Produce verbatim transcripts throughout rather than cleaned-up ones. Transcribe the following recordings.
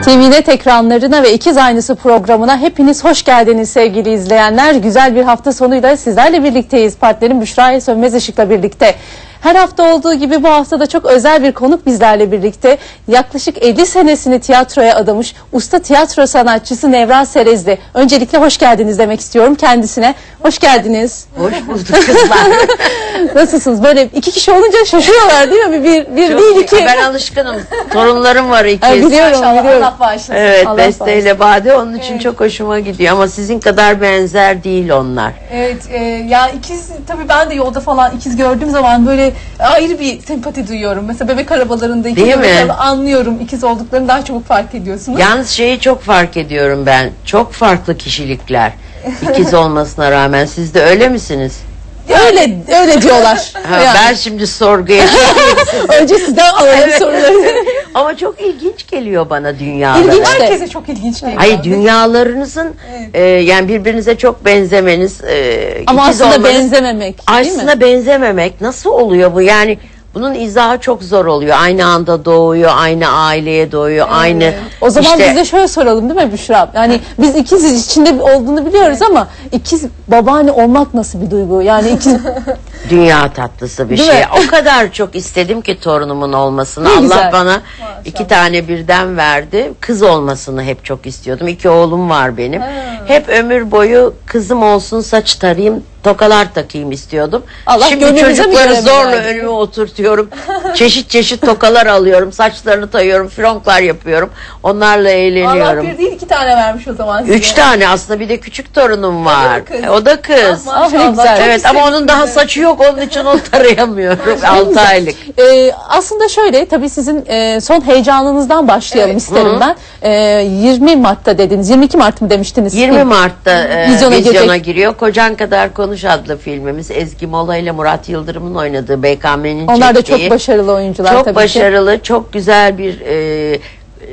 T V Net ekranlarına ve İkiz Aynısı programına hepiniz hoş geldiniz sevgili izleyenler. Güzel bir hafta sonuyla sizlerle birlikteyiz. Partnerim Büşra Sönmez Işık'la birlikte. Her hafta olduğu gibi bu hafta da çok özel bir konuk bizlerle birlikte. Yaklaşık elli senesini tiyatroya adamış usta tiyatro sanatçısı Nevra Serezli. Öncelikle hoş geldiniz demek istiyorum kendisine. Hoş geldiniz. Hoş bulduk kızlar. Nasılsınız? Böyle iki kişi olunca şaşırıyorlar değil mi? Bir, bir Çok değil iyi. iki. Ben alışkınım. Torunlarım var ikiz. Ay, biliyorum, Maşallah, biliyorum. Allah bağışlasın. Evet, Allah Beste ile Bade onun için Evet. çok hoşuma gidiyor ama sizin kadar benzer değil onlar. Evet, e, ya ikiz tabii ben de yolda falan ikiz gördüğüm zaman böyle ayrı bir sempati duyuyorum. Mesela bebek arabalarında iki Değil bebek mi? araba anlıyorum. İkiz olduklarını daha çabuk fark ediyorsunuz. Yalnız şeyi çok fark ediyorum ben. Çok farklı kişilikler. İkiz olmasına rağmen. Siz de öyle misiniz? Öyle öyle diyorlar. Ha, Yani. Ben şimdi sorguya çekeyim sizi. Önce sizden alalım Evet. soruları. Ama çok ilginç geliyor bana dünyaları. İlginç de. Herkese çok ilginç geliyor. Hayır, dünyalarınızın Evet. e, yani birbirinize çok benzemeniz, e, Ama ikiz aslında olmanız, benzememek değil mi? aslında benzememek nasıl oluyor bu? Yani bunun izahı çok zor oluyor. Aynı anda doğuyor, aynı aileye doğuyor, aynı. O zaman işte, biz de şöyle soralım değil mi Büşra? Yani biz ikiz içinde olduğunu biliyoruz ama ikiz babaanne olmak nasıl bir duygu? Yani ikiz dünya tatlısı bir Değil şey. mi? O kadar çok istedim ki torunumun olmasını. Ne Allah güzel. bana iki tane birden verdi. Kız olmasını hep çok istiyordum. İki oğlum var benim. Hep ömür boyu kızım olsun, saç tarayayım, tokalar takayım istiyordum. Allah Şimdi gönlümüze mi çocukları göre mi zorla verdi? önüme oturtuyorum. Çeşit çeşit tokalar alıyorum. Saçlarını tayıyorum, fironklar yapıyorum. Onlarla Allah eğleniyorum. bir değil iki tane vermiş o zaman size. Üç tane aslında, bir de küçük torunum var. kız? E, O da kız. Ah, maşallah, Ah, ne güzel. çok Evet ama onun daha istemiştim. saçı yok, onun için onu tarayamıyorum. altı aylık. Ee, aslında şöyle tabii sizin e, son heyecanınızdan başlayalım Evet. isterim Hı. ben. Ee, yirmi Mart'ta dediniz. yirmi iki Mart mı demiştiniz? yirmi Mart'ta e, Vizyona vizyona, girecek. giriyor. Kocan Kadar Konuş adlı filmimiz. Ezgi Mola ile Murat Yıldırım'ın oynadığı, B K M'nin Onlar da çektiği. çok başarılı oyuncular Çok tabii ki. başarılı, çok güzel bir e, e,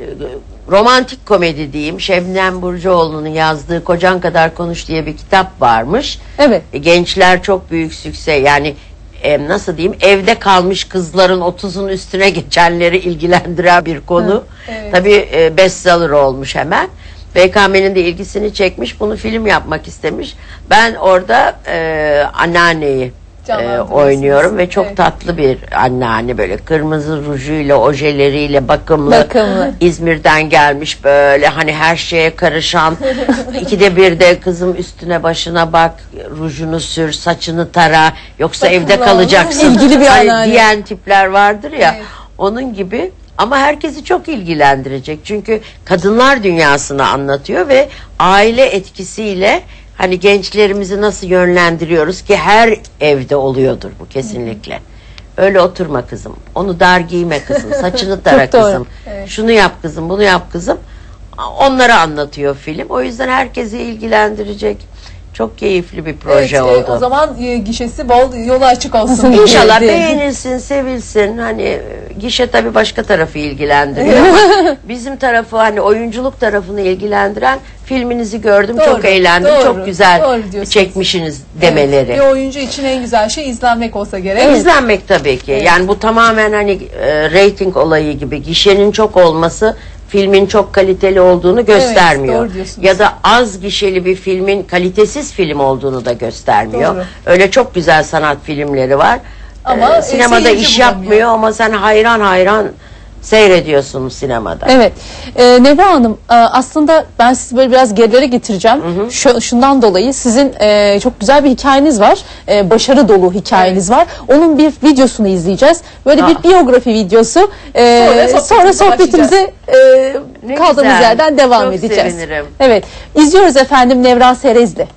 romantik komedi diyeyim. Şebnem Burcuoğlu'nun yazdığı Kocan Kadar Konuş diye bir kitap varmış. Evet. E, Gençler çok büyük sükse, yani e, nasıl diyeyim, evde kalmış kızların otuzun üstüne geçenleri ilgilendiren bir konu. evet. Tabii e, bestseller olmuş hemen. B K M'nin de ilgisini çekmiş, bunu film yapmak istemiş. Ben orada e, anneanneyi e, Canlandırıyorsunuz. oynuyorum ve çok Evet. tatlı bir anneanne, böyle kırmızı rujuyla, ojeleriyle bakımlı. Bakımlı. İzmir'den gelmiş, böyle hani her şeye karışan. İkide bir de kızım üstüne başına bak, rujunu sür, saçını tara, yoksa Bakımlı evde kalacaksın. İlgili bir Hani anneanne. diyen tipler vardır ya. Evet. Onun gibi. Ama herkesi çok ilgilendirecek. Çünkü kadınlar dünyasını anlatıyor ve aile etkisiyle hani gençlerimizi nasıl yönlendiriyoruz ki her evde oluyordur bu kesinlikle. Öyle oturma kızım. Onu dar giyme kızım. Saçını tara Çok doğru. kızım. Evet. Şunu yap kızım, bunu yap kızım. Onları anlatıyor film. O yüzden herkesi ilgilendirecek. Çok keyifli bir proje Evet, e, oldu. o zaman e, gişesi bol, yolu açık olsun. İnşallah Değil. beğenilsin, sevilsin. Hani e, gişe tabii başka tarafı ilgilendiriyor ama bizim tarafı, hani oyunculuk tarafını ilgilendiren, filminizi gördüm, Doğru, çok eğlendim, doğru, çok güzel doğru diyorsunuz. çekmişsiniz Evet, demeleri. bir oyuncu için en güzel şey izlenmek olsa gerek. İzlenmek tabii ki. Evet. Yani bu tamamen hani e, reyting olayı gibi. Gişenin çok olması filmin çok kaliteli olduğunu göstermiyor. doğru diyorsunuz. Ya da az gişeli bir filmin kalitesiz film olduğunu da göstermiyor. Doğru. Öyle çok güzel sanat filmleri var. Ama, Ee, e, sinemada seyirci iş bulamıyor. yapmıyor ama sen hayran hayran seyrediyorsun sinemada. Evet. Ee, Nevra Hanım e, aslında ben sizi böyle biraz gerilere getireceğim. Şu, şundan dolayı sizin e, çok güzel bir hikayeniz var. E, başarı dolu hikayeniz var. Onun bir videosunu izleyeceğiz. Böyle Aa. bir biyografi videosu. E, Sonra sohbetimize sonra sohbetimize e, Ne kaldığımız güzel. yerden devam Çok edeceğiz. sevinirim. Evet. İzliyoruz efendim Nevra Serezli.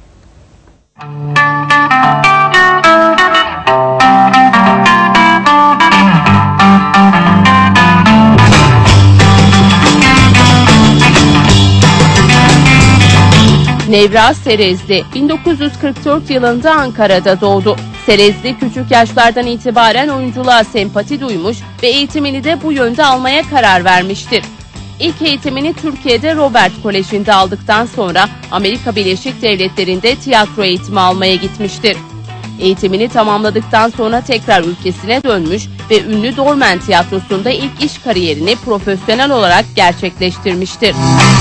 Nevra Serezli bin dokuz yüz kırk dört yılında Ankara'da doğdu. Serezli küçük yaşlardan itibaren oyunculuğa sempati duymuş ve eğitimini de bu yönde almaya karar vermiştir. İlk eğitimini Türkiye'de Robert Koleji'nde aldıktan sonra Amerika Birleşik Devletleri'nde tiyatro eğitimi almaya gitmiştir. Eğitimini tamamladıktan sonra tekrar ülkesine dönmüş ve ünlü Dormen Tiyatrosu'nda ilk iş kariyerini profesyonel olarak gerçekleştirmiştir.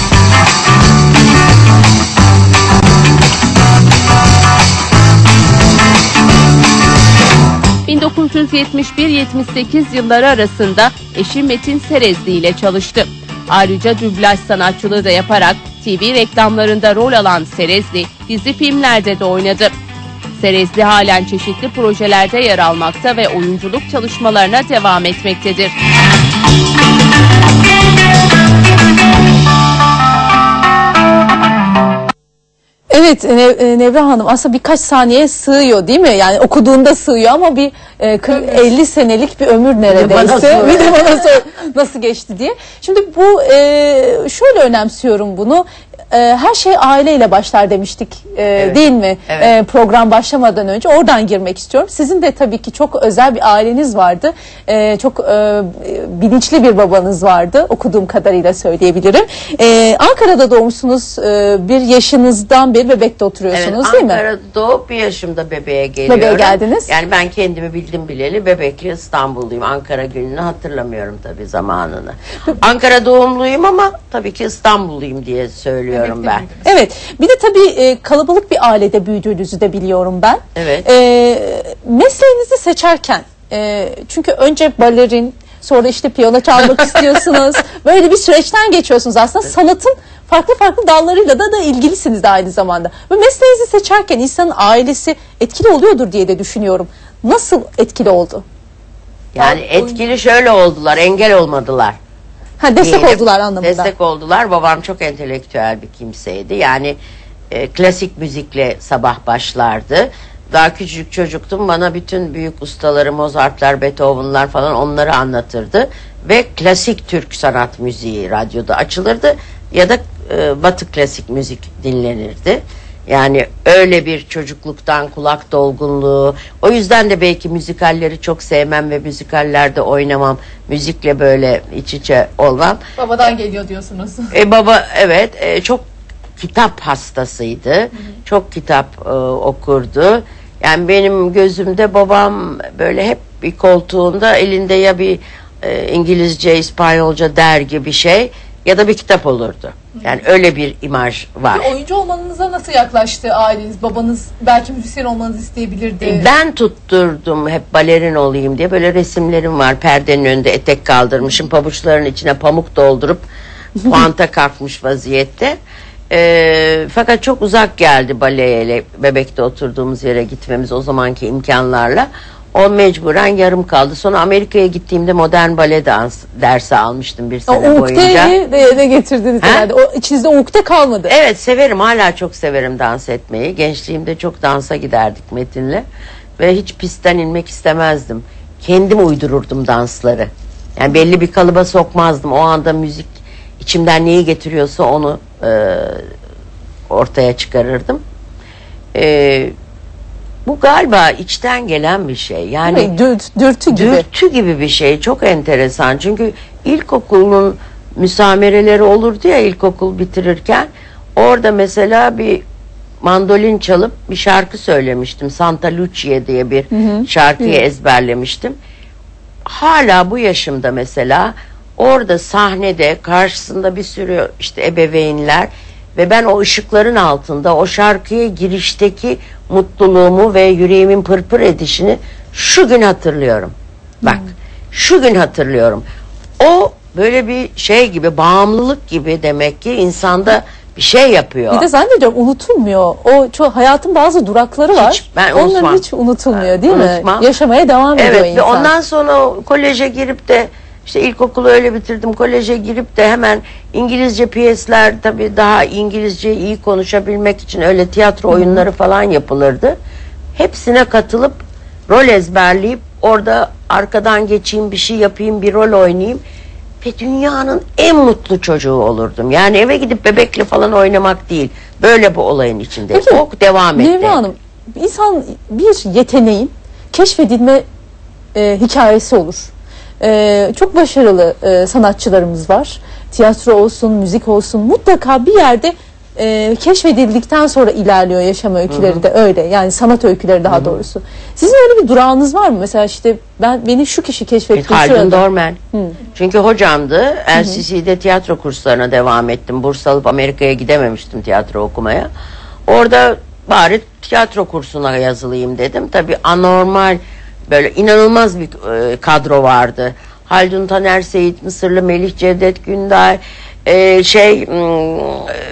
bin dokuz yüz yetmiş bir yetmiş sekiz yılları arasında eşi Metin Serezli ile çalıştı. Ayrıca dublaj sanatçılığı da yaparak T V reklamlarında rol alan Serezli, dizi filmlerde de oynadı. Serezli halen çeşitli projelerde yer almakta ve oyunculuk çalışmalarına devam etmektedir. Evet Ne- Nevra Hanım, aslında birkaç saniye sığıyor değil mi? Yani okuduğunda sığıyor ama bir e, kırk, elli senelik bir ömür neredeyse. sor. Bir de bana sor nasıl geçti diye. Şimdi bu e, şöyle önemsiyorum bunu. E, her şey aileyle başlar demiştik e, Evet. değil mi? Evet. E, program başlamadan önce oradan girmek istiyorum. Sizin de tabii ki çok özel bir aileniz vardı. E, çok e, bilinçli bir babanız vardı. Okuduğum kadarıyla söyleyebilirim. E, Ankara'da doğmuşsunuz. E, bir yaşınızdan beri Bebek'te oturuyorsunuz Evet, değil mi? Ankara'da doğup bir yaşımda bebeğe geliyorum. Bebeğe geldiniz. Yani ben kendimi bildim bileli Bebekli İstanbulluyum. Ankara gününü hatırlamıyorum tabii zamanını. Ankara doğumluyum ama tabii ki İstanbulluyum diye söylüyorum Bebek'te ben. büyüdünüz. Evet. Bir de tabii e, kalabalık bir ailede büyüdüğünüzü de biliyorum ben. Evet. E, mesleğinizi seçerken e, çünkü önce balerin, sonra işte piyano çalmak istiyorsunuz. Böyle bir süreçten geçiyorsunuz aslında. Sanatın farklı farklı dallarıyla da, da ilgilisiniz de aynı zamanda. Ve mesleğinizi seçerken insanın ailesi etkili oluyordur diye de düşünüyorum. Nasıl etkili oldu? Yani etkili şöyle oldular, engel olmadılar. Ha, destek diyelim. oldular anlamında. Destek oldular. Babam çok entelektüel bir kimseydi. Yani e, klasik müzikle sabah başlardı. Daha küçük çocuktum. Bana bütün büyük ustaları, Mozart'lar, Beethoven'lar falan onları anlatırdı. Ve klasik Türk sanat müziği radyoda açılırdı. Ya da e, Batı klasik müzik dinlenirdi. Yani öyle bir çocukluktan kulak dolgunluğu. O yüzden de belki müzikalleri çok sevmem ve müzikallerde oynamam. Müzikle böyle iç içe olmam. Babadan geliyor diyorsunuz. E baba evet e, çok kitap hastasıydı. Hı hı. Çok kitap e, okurdu. Yani benim gözümde babam böyle hep bir koltuğunda elinde ya bir e, İngilizce, İspanyolca dergi bir şey ya da bir kitap olurdu. Yani öyle bir imaj var. Bir oyuncu olmanıza nasıl yaklaştı aileniz? Babanız belki müzisyen olmanızı isteyebilirdi. Ben tutturdum hep balerin olayım diye. Böyle resimlerim var. Perdenin önünde etek kaldırmışım. Pabuçların içine pamuk doldurup puanta kalkmış vaziyette. Ee, fakat çok uzak geldi baleye, Bebek'te oturduğumuz yere gitmemiz o zamanki imkanlarla. O mecburen yarım kaldı. Sonra Amerika'ya gittiğimde modern bale dans dersi almıştım bir O sene boyunca. ukdeyi de, de getirdiniz Ha? herhalde. O içinizde ukde kalmadı. Evet severim, hala çok severim dans etmeyi. Gençliğimde çok dansa giderdik Metin'le. Ve hiç pistten inmek istemezdim. Kendim uydururdum dansları. Yani belli bir kalıba sokmazdım. O anda müzik içimden neyi getiriyorsa onu e, ortaya çıkarırdım. E, bu galiba içten gelen bir şey. Yani Dürt, dürtü gibi. dürtü gibi bir şey. Çok enteresan. Çünkü ilkokulun müsamereleri olurdu ya ilkokul bitirirken. Orada mesela bir mandolin çalıp bir şarkı söylemiştim. Santa Lucia diye bir hı hı. şarkıyı hı. ezberlemiştim. Hala bu yaşımda mesela orada sahnede karşısında bir sürü işte ebeveynler ve ben o ışıkların altında o şarkıya girişteki mutluluğumu ve yüreğimin pırpır edişini şu gün hatırlıyorum. Bak hmm. şu gün hatırlıyorum. O böyle bir şey gibi, bağımlılık gibi demek ki insanda bir şey yapıyor. Bir de zannediyorum unutulmuyor. O çok hayatın bazı durakları var. Hiç, ben Onların unutmam. hiç unutulmuyor değil Unutmam. mi? Yaşamaya devam ediyor evet, insan. ve ondan sonra koleje girip de işte ilkokulu öyle bitirdim. Koleje girip de hemen İngilizce piyesler, tabii daha İngilizce iyi konuşabilmek için öyle tiyatro oyunları falan yapılırdı. Hepsine katılıp rol ezberleyip orada arkadan geçeyim, bir şey yapayım, bir rol oynayayım ve dünyanın en mutlu çocuğu olurdum. Yani eve gidip bebekle falan oynamak değil. Böyle bu olayın içinde. Peki, o devam etti. Nevra Hanım, insan bir yeteneğin keşfedilme e, hikayesi olur. Ee, çok başarılı e, sanatçılarımız var. Tiyatro olsun, müzik olsun, mutlaka bir yerde e, keşfedildikten sonra ilerliyor yaşam öyküleri Hı-hı. de öyle. Yani sanat öyküleri daha Hı-hı. doğrusu. Sizin öyle bir durağınız var mı? Mesela işte ben beni şu kişi keşfetti. Haldun Dorman. Hı. Çünkü hocamdı. L C C'de tiyatro kurslarına devam ettim. Burs alıp Amerika'ya gidememiştim tiyatro okumaya. Orada bari tiyatro kursuna yazılayım dedim. Tabii anormal, böyle inanılmaz bir e, kadro vardı. Haldun Taner, Seyit Mısırlı, Melih Cevdet Günday, e, şey m,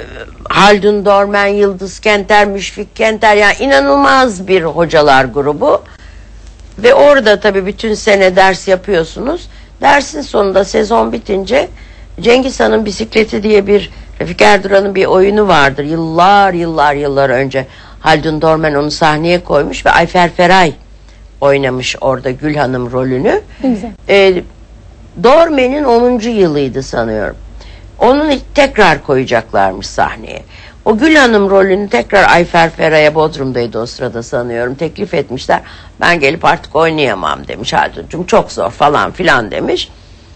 Haldun Dorman, Yıldız Kenter, Müşfik Kenter, yani inanılmaz bir hocalar grubu. Ve orada tabii bütün sene ders yapıyorsunuz. Dersin sonunda sezon bitince Cengiz Han'ın Bisikleti diye bir Refik Erduran'ın bir oyunu vardır. Yıllar yıllar yıllar önce Haldun Dorman onu sahneye koymuş ve Ayfer Feray oynamış orada Gül Hanım rolünü. Ee, Dorman'in onuncu yılıydı sanıyorum. Onun tekrar koyacaklarmış sahneye. O Gül Hanım rolünü tekrar Ayfer Feray'a, Bodrum'daydı o sırada sanıyorum, teklif etmişler. Ben gelip artık oynayamam demiş Haldun'cum, çok zor falan filan demiş.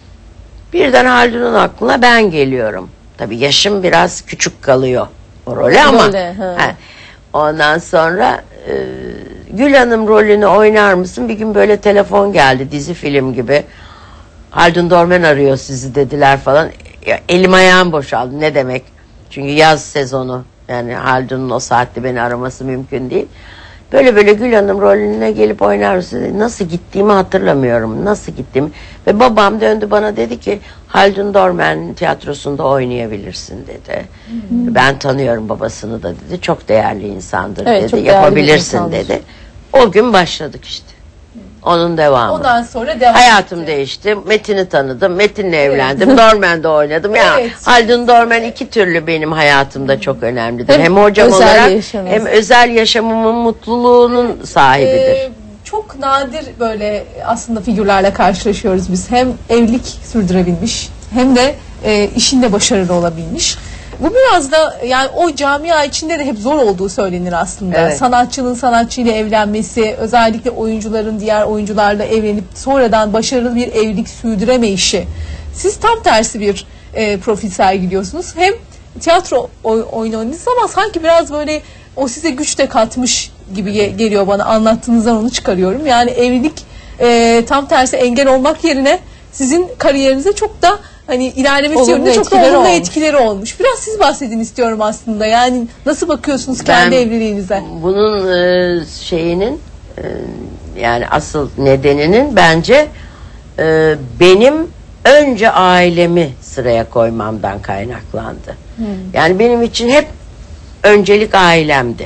Birden Haldun'un aklına ben geliyorum. Tabii yaşım biraz küçük kalıyor o role ama. Böyle, he. Ondan sonra e, Gül Hanım rolünü oynar mısın? Bir gün böyle telefon geldi, dizi film gibi. Haldun Dorman arıyor sizi dediler falan. Ya, elim ayağım boşaldı, ne demek? Çünkü yaz sezonu, yani Haldun'un o saatte beni araması mümkün değil. Böyle böyle Gül Hanım rolüne gelip oynar mısın dedi. Nasıl gittiğimi hatırlamıyorum. Nasıl gittiğimi. Ve babam döndü bana dedi ki Haldun Dorman tiyatrosunda oynayabilirsin dedi. Hmm. Ben tanıyorum babasını da dedi. Çok değerli insandır evet, dedi. Yapabilirsin dedi. O gün başladık işte. Onun devamı. Ondan sonra devam Hayatım etti. değişti. Metin'i tanıdım. Metin'le evlendim. Dorman'da oynadım. Ya evet. Haldun Dorman iki türlü benim hayatımda çok önemlidir. Hem, hem hocam olarak yaşamız. hem özel yaşamımın mutluluğunun sahibidir. Ee, çok nadir böyle aslında figürlerle karşılaşıyoruz biz. Hem evlilik sürdürebilmiş hem de e, işinde başarılı olabilmiş. Bu biraz da yani o camia içinde de hep zor olduğu söylenir aslında. Evet. Sanatçının sanatçıyla evlenmesi, özellikle oyuncuların diğer oyuncularla evlenip sonradan başarılı bir evlilik sürdüremeyişi. Siz tam tersi bir e, profil sergiliyorsunuz. Hem tiyatro oy, oyunu oynadınız ama sanki biraz böyle o size güç de katmış gibi ge geliyor bana. Anlattığınızdan onu çıkarıyorum. Yani evlilik e, tam tersi engel olmak yerine sizin kariyerinize çok da hani ilerlemesi yönünde çok da olumlu olmuş. etkileri olmuş. Biraz siz bahsedin istiyorum aslında. Yani nasıl bakıyorsunuz kendi ben evliliğinize? Bunun e, şeyinin e, yani asıl nedeninin bence e, benim önce ailemi sıraya koymamdan kaynaklandı. Hmm. Yani benim için hep öncelik ailemdi.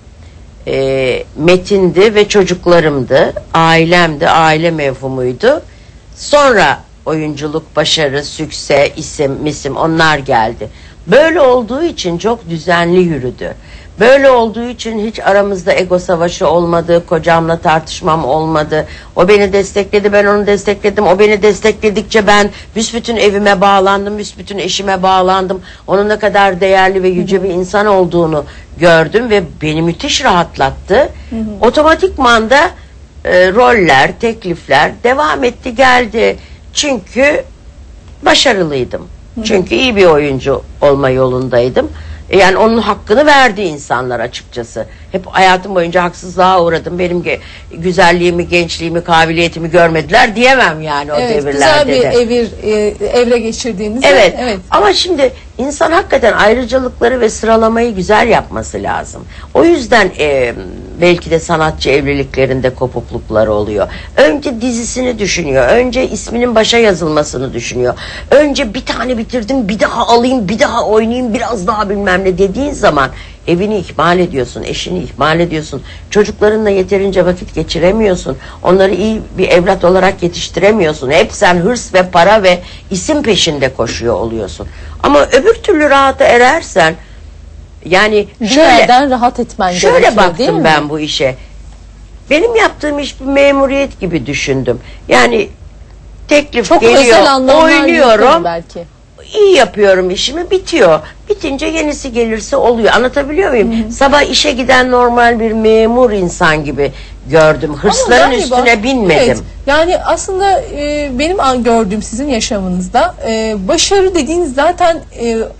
E, Metin'di ve çocuklarımdı. Ailemdi, aile mevhumuydu. Sonra oyunculuk, başarı, sükse, isim, misim onlar geldi. Böyle olduğu için çok düzenli yürüdü. Böyle olduğu için hiç aramızda ego savaşı olmadı, kocamla tartışmam olmadı. O beni destekledi, ben onu destekledim. O beni destekledikçe ben büsbütün evime bağlandım, büsbütün eşime bağlandım. Onun ne kadar değerli ve yüce bir insan olduğunu gördüm ve beni müthiş rahatlattı. Hı hı. Otomatikman da e, roller, teklifler devam etti, geldi. Çünkü başarılıydım. Hı hı. Çünkü iyi bir oyuncu olma yolundaydım. Yani onun hakkını verdi insanlar açıkçası. Hep hayatım boyunca haksızlığa uğradım. Benim ge güzelliğimi, gençliğimi, kabiliyetimi görmediler diyemem yani o evet, devirlerde güzel bir de. evir, e, evre geçirdiğiniz. Evet. evet. Ama şimdi insan hakikaten ayrıcalıkları ve sıralamayı güzel yapması lazım. O yüzden e, belki de sanatçı evliliklerinde kopukluklar oluyor. Önce dizisini düşünüyor. Önce isminin başa yazılmasını düşünüyor. Önce bir tane bitirdim, bir daha alayım, bir daha oynayayım, biraz daha bilmem ne dediğin zaman evini ihmal ediyorsun, eşini ihmal ediyorsun. Çocuklarınla yeterince vakit geçiremiyorsun. Onları iyi bir evlat olarak yetiştiremiyorsun. Hep sen hırs ve para ve isim peşinde koşuyor oluyorsun. Ama öbür türlü rahata erersen, yani şöyle, rahat etmen şöyle gerekiyor, baktım değil mi? ben bu işe. Benim yaptığım iş bir memuriyet gibi düşündüm. Yani teklif çok geliyor, özel oynuyorum. Belki. İyi yapıyorum işimi, bitiyor. Bitince yenisi gelirse oluyor. Anlatabiliyor muyum? Hı-hı. Sabah işe giden normal bir memur insan gibi gördüm. Hırsların galiba, üstüne binmedim. Evet, yani aslında e, benim an gördüğüm sizin yaşamınızda e, başarı dediğiniz zaten e,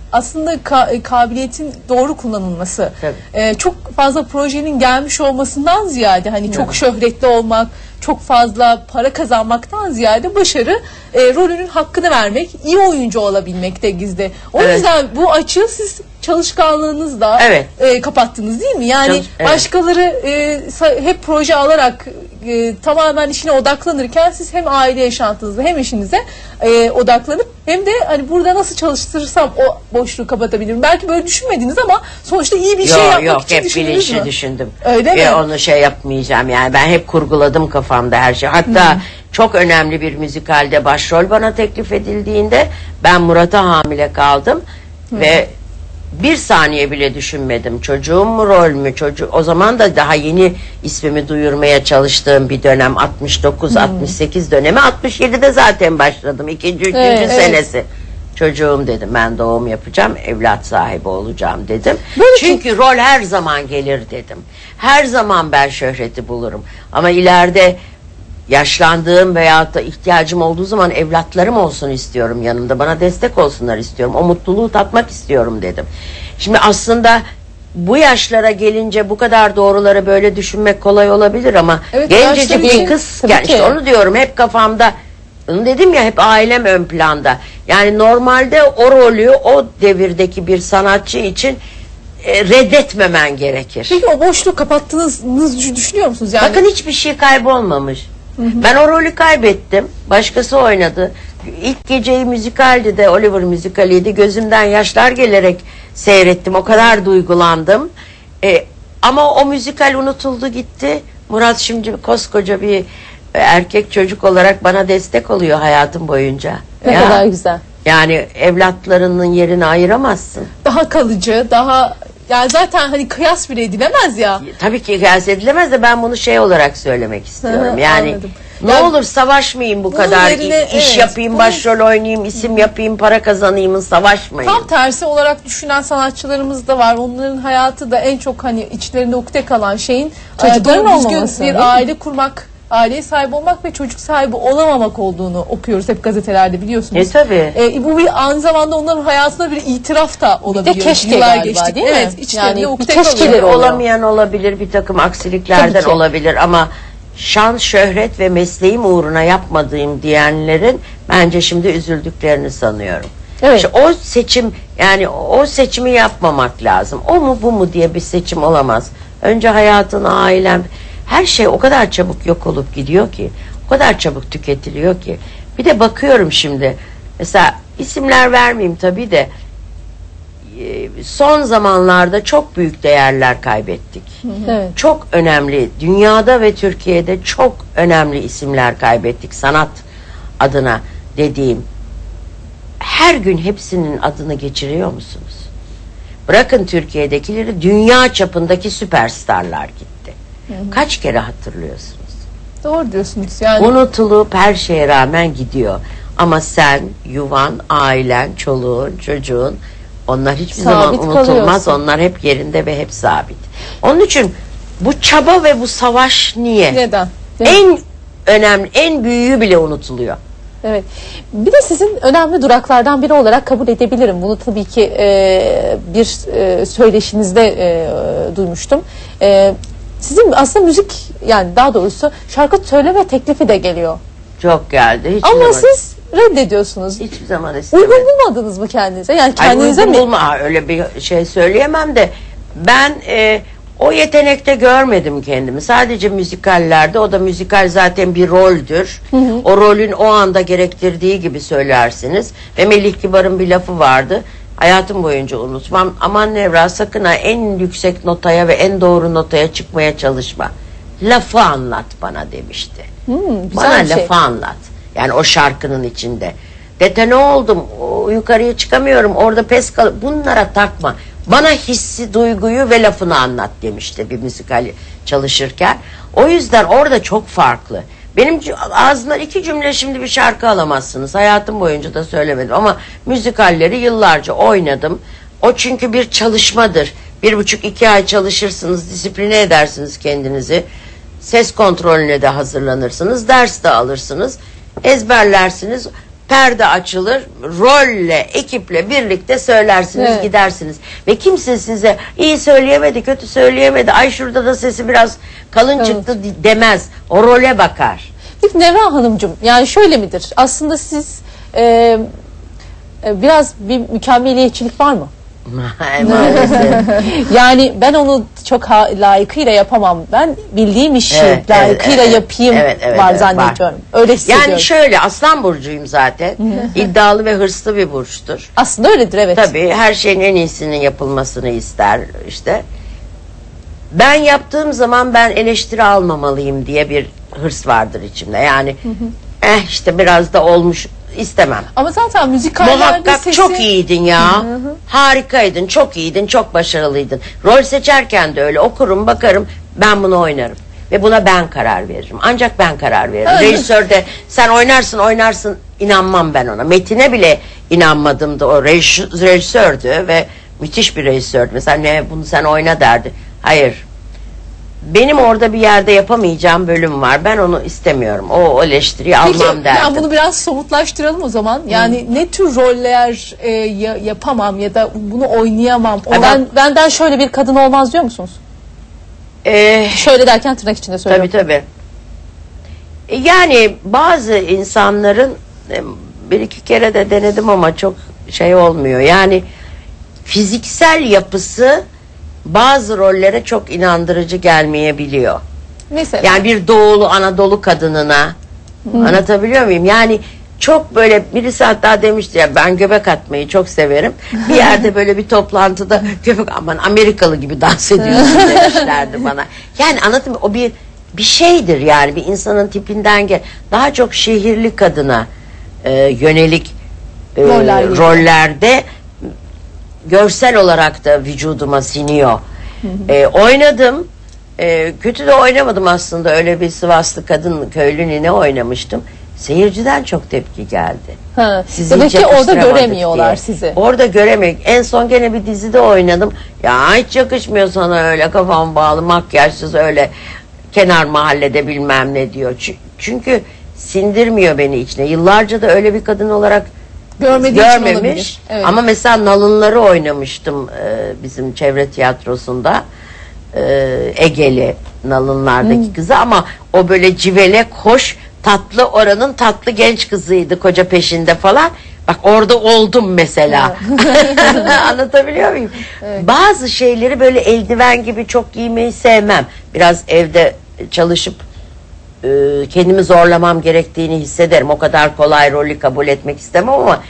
aslında ka- kabiliyetin doğru kullanılması, Tabii. e, çok fazla projenin gelmiş olmasından ziyade hani çok şöhretli olmak, çok fazla para kazanmaktan ziyade başarı e, rolünün hakkını vermek, iyi oyuncu olabilmekte gizli. O Evet. yüzden bu açığı siz çalışkanlığınızla Evet. e, kapattınız değil mi? Yani Çalış- evet. başkaları e, sa- hep proje alarak e, tamamen işine odaklanırken siz hem aile yaşantınızda hem işinize e, odaklanıp hem de hani burada nasıl çalıştırırsam o boşluğu kapatabilirim. Belki böyle düşünmediniz ama sonuçta iyi bir şey Yok yapmak yok için hep düşündünüz bilinçli mü? düşündüm. Öyle mi? Ve onu şey yapmayacağım yani ben hep kurguladım kafamda her şey. Hatta Hmm. çok önemli bir müzikalde başrol bana teklif edildiğinde ben Murat'a hamile kaldım ve bir saniye bile düşünmedim. Çocuğum mu rol mü? Çocuk o zaman da daha yeni ismimi duyurmaya çalıştığım bir dönem altmış dokuz altmış sekiz dönemi altmış yedide zaten başladım. İkinci üçüncü Evet, evet. senesi. Çocuğum dedim ben doğum yapacağım evlat sahibi olacağım dedim. Böyle Çünkü rol her zaman gelir dedim. Her zaman ben şöhreti bulurum. Ama ileride yaşlandığım veyahut da ihtiyacım olduğu zaman evlatlarım olsun istiyorum yanımda. Bana destek olsunlar istiyorum. O mutluluğu tatmak istiyorum dedim. Şimdi aslında bu yaşlara gelince bu kadar doğruları böyle düşünmek kolay olabilir ama Evet, gencecik yaşları bir için kız tabii yani işte ki. onu diyorum hep kafamda. Onu dedim ya hep ailem ön planda. Yani normalde o rolü o devirdeki bir sanatçı için e, reddetmemen gerekir. Peki o boşluğu kapattığınızı düşünüyor musunuz? Yani Bakın hiçbir şey kaybolmamış. Ben o rolü kaybettim. Başkası oynadı. İlk geceyi müzikaldi de Oliver müzikaliydi. Gözümden yaşlar gelerek seyrettim. O kadar duygulandım. E, ama o müzikal unutuldu gitti. Murat şimdi koskoca bir erkek çocuk olarak bana destek oluyor hayatım boyunca. Ne Ya, kadar güzel. Yani evlatlarının yerini ayıramazsın. daha kalıcı, daha yani zaten hani kıyas bile edilemez ya. Tabii ki kıyas edilemez de ben bunu şey olarak söylemek istiyorum. Hı, yani anladım. ne Yani olur savaşmayayım bu bunun kadar. yerine, iş evet, yapayım, bunun- başrol oynayayım, isim yapayım, para kazanayım, savaşmayın. Tam tersi olarak düşünen sanatçılarımız da var. Onların hayatı da en çok hani içlerinde ukde kalan şeyin Çocukların e, doğru düzgün olmaması, değil bir mi? aile kurmak, aileye sahip olmak ve çocuk sahibi olamamak olduğunu okuyoruz hep gazetelerde biliyorsunuz. E tabii. E, bu bir aynı zamanda onların hayatına bir itiraf da olabiliyor. Bir de keşke Yıllar galiba, geçti. değil mi? Evet, içlerinde Yani bir ukde keşkeleri kalıyor. oluyor. Olamayan olabilir, bir takım aksiliklerden Tabii ki. olabilir ama şan, şöhret ve mesleğim uğruna yapmadığım diyenlerin bence şimdi üzüldüklerini sanıyorum. Evet. İşte o seçim yani o seçimi yapmamak lazım. O mu bu mu diye bir seçim olamaz. Önce hayatın, ailen, her şey o kadar çabuk yok olup gidiyor ki, o kadar çabuk tüketiliyor ki. Bir de bakıyorum şimdi, mesela isimler vermeyeyim tabii de e, son zamanlarda çok büyük değerler kaybettik. Evet. Çok önemli, dünyada ve Türkiye'de çok önemli isimler kaybettik sanat adına dediğim. Her gün hepsinin adını geçiriyor musunuz? Bırakın Türkiye'dekileri, dünya çapındaki süperstarlar gitti. Kaç kere hatırlıyorsunuz? Doğru diyorsunuz. Yani Unutulup her şeye rağmen gidiyor. Ama sen, yuvan, ailen, çoluğun, çocuğun, onlar hiçbir Sabit zaman unutulmaz. kalıyorsun. Onlar hep yerinde ve hep sabit. Onun için bu çaba ve bu savaş niye? neden? En önemli, en büyüğü bile unutuluyor. Evet. Bir de sizin önemli duraklardan biri olarak kabul edebilirim. Bunu tabii ki e, bir e, söyleşinizde e, duymuştum. E, sizin aslında müzik yani daha doğrusu şarkı söyleme teklifi de geliyor. Çok geldi. Hiçbir Ama zaman, siz reddediyorsunuz. hiçbir zaman istemedim. Uygun bulmadınız mı kendinize? Yani Ay, kendinize uygun mi? bulma, ha, öyle bir şey söyleyemem de ben e, o yetenekte görmedim kendimi. Sadece müzikallerde, o da müzikal zaten bir roldür. O rolün o anda gerektirdiği gibi söylersiniz. Ve Melih Kibar'ın bir lafı vardı. Hayatım boyunca unutmam. Aman Nevra, sakın ha en yüksek notaya ve en doğru notaya çıkmaya çalışma. Lafı anlat bana demişti. Hmm, güzel Bana bir şey. lafı anlat. Yani o şarkının içinde. Detone oldum. O, yukarıya çıkamıyorum. Orada pes kal. Bunlara takma. Bana hissi, duyguyu ve lafını anlat demişti bir müzikal çalışırken. O yüzden orada çok farklı. Benim c- ağzımdan iki cümle şimdi bir şarkı alamazsınız. Hayatım boyunca da söylemedim ama müzikalleri yıllarca oynadım. O çünkü bir çalışmadır. Bir buçuk iki ay çalışırsınız, disipline edersiniz kendinizi. Ses kontrolüne de hazırlanırsınız, ders de alırsınız, ezberlersiniz. perde açılır, rolle, ekiple birlikte söylersiniz, Evet. gidersiniz. Ve kimse size iyi söyleyemedi, kötü söyleyemedi, ay şurada da sesi biraz kalın Evet. çıktı demez. O role bakar. Peki Nevra Hanımcığım, yani şöyle midir? Aslında siz e, e, biraz bir mükemmeliyetçilik var mı? Maalesef. Yani ben onu çok ha- layıkıyla yapamam. Ben bildiğim işi Evet, layıkıyla evet, yapayım evet, evet, var evet, zannediyorum. Öyle hissediyorum. Yani şöyle, Aslan burcuyum zaten. İddialı ve hırslı bir burçtur. Aslında öyledir, evet. Tabii her şeyin en iyisinin yapılmasını ister işte. Ben yaptığım zaman ben eleştiri almamalıyım diye bir hırs vardır içimde. Yani eh işte biraz da olmuş istemem. Ama zaten müzikallerde Muhakkak sesi... çok iyiydin ya. Harikaydın, çok iyiydin, çok başarılıydın. Rol seçerken de öyle okurum, bakarım, ben bunu oynarım. Ve buna ben karar veririm. Ancak ben karar veririm. Evet. Rejisör de sen oynarsın oynarsın, inanmam ben ona. Metine bile inanmadım da o rejis- rejisördü ve müthiş bir rejisördü. Mesela ne bunu sen oyna derdi. Hayır. Benim orada bir yerde yapamayacağım bölüm var. Ben onu istemiyorum. O eleştiriyi Peki, almam derdim. yani bunu biraz somutlaştıralım o zaman. Yani ne tür roller e, ya- yapamam ya da bunu oynayamam. Ha, Ona- Ben, benden şöyle bir kadın olmaz diyor musunuz? Ee, Şöyle derken tırnak içinde söylüyorum. Tabii tabii. E, Yani bazı insanların e, bir iki kere de denedim ama çok şey olmuyor. Yani fiziksel yapısı bazı rollere çok inandırıcı gelmeyebiliyor. Mesela Yani bir Doğulu Anadolu kadınına anlatabiliyor muyum? Yani çok böyle birisi hatta demişti ya, ben göbek atmayı çok severim. Bir yerde böyle bir toplantıda göbek, aman Amerikalı gibi dans ediyorsun demişlerdi bana. Yani anladın mı? O bir bir şeydir yani, bir insanın tipinden gel. Daha çok şehirli kadına e, yönelik e, Roller geliyor. rollerde görsel olarak da vücuduma siniyor. E, oynadım. E, kötü de oynamadım aslında. Öyle bir Sivaslı kadın köylü nine oynamıştım. Seyirciden çok tepki geldi. Ha, Sizi demek hiç ki orada yakıştıramadık göremiyorlar diye. sizi. Orada göremek. En son gene bir dizide oynadım. Ya hiç yakışmıyor sana öyle kafam bağlı, makyajsız öyle kenar mahallede bilmem ne diyor. Çü- Çünkü sindirmiyor beni içine. Yıllarca da öyle bir kadın olarak görmediği için görmemiş. olabilir. Evet. Ama mesela Nalınları oynamıştım e, bizim çevre tiyatrosunda. E, Egeli Nalınlardaki kızı, ama o böyle civelek, hoş, tatlı, oranın tatlı genç kızıydı, koca peşinde falan. Bak orada oldum mesela. Anlatabiliyor muyum? Bazı şeyleri böyle eldiven gibi çok giymeyi sevmem. Biraz evde çalışıp e, kendimi zorlamam gerektiğini hissederim. O kadar kolay rolü kabul etmek istemem ama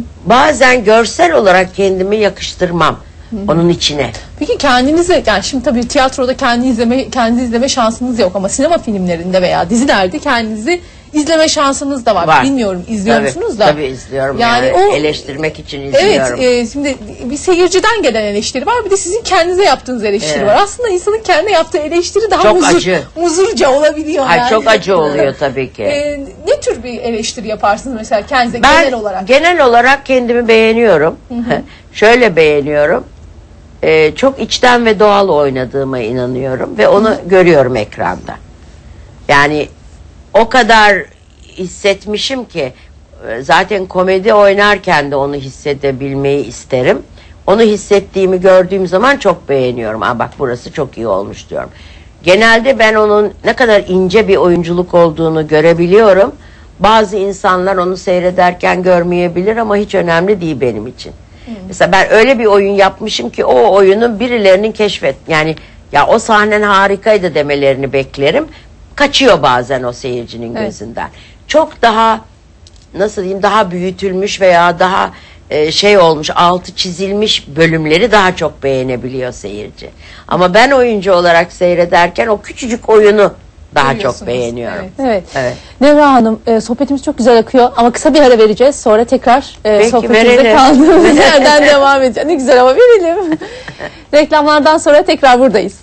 bazen görsel olarak kendimi yakıştırmam onun içine. Peki kendinize, yani şimdi tabii tiyatroda kendi izleme kendi izleme şansınız yok ama sinema filmlerinde veya dizilerde kendinizi izleme şansınız da var. Var. Bilmiyorum izliyor Tabii, musunuz da? Tabii izliyorum. Yani Yani, o- eleştirmek için Evet, izliyorum. e, şimdi bir seyirciden gelen eleştiri var, bir de sizin kendinize yaptığınız eleştiri Evet. var. Aslında insanın kendine yaptığı eleştiri daha Çok muzur, acı. muzurca olabiliyor. Ay, yani. çok acı oluyor tabii ki. E, ne tür bir eleştiri yaparsınız mesela kendinize Ben genel olarak? genel olarak kendimi beğeniyorum. Şöyle beğeniyorum. Ee, çok içten ve doğal oynadığıma inanıyorum ve onu görüyorum ekranda. Yani o kadar hissetmişim ki e, zaten komedi oynarken de onu hissedebilmeyi isterim. Onu hissettiğimi gördüğüm zaman çok beğeniyorum. Aa, bak burası çok iyi olmuş diyorum. Genelde ben onun ne kadar ince bir oyunculuk olduğunu görebiliyorum. Bazı insanlar onu seyrederken görmeyebilir ama hiç önemli değil benim için. Mesela ben öyle bir oyun yapmışım ki o oyunu birilerinin keşfet, yani ya o sahnen harikaydı demelerini beklerim. Kaçıyor bazen o seyircinin Evet. gözünden. Çok daha nasıl diyeyim, daha büyütülmüş veya daha e, şey olmuş, altı çizilmiş bölümleri daha çok beğenebiliyor seyirci. Ama ben oyuncu olarak seyrederken o küçücük oyunu daha çok Görüyorsunuz, beğeniyorum. evet. Evet. Evet. Nevra Hanım, e, sohbetimiz çok güzel akıyor ama kısa bir ara vereceğiz. Sonra tekrar e, Peki, sohbetimize verelim. kaldığımız yerden devam edeceğiz. Ne güzel ama verelim. Reklamlardan sonra tekrar buradayız.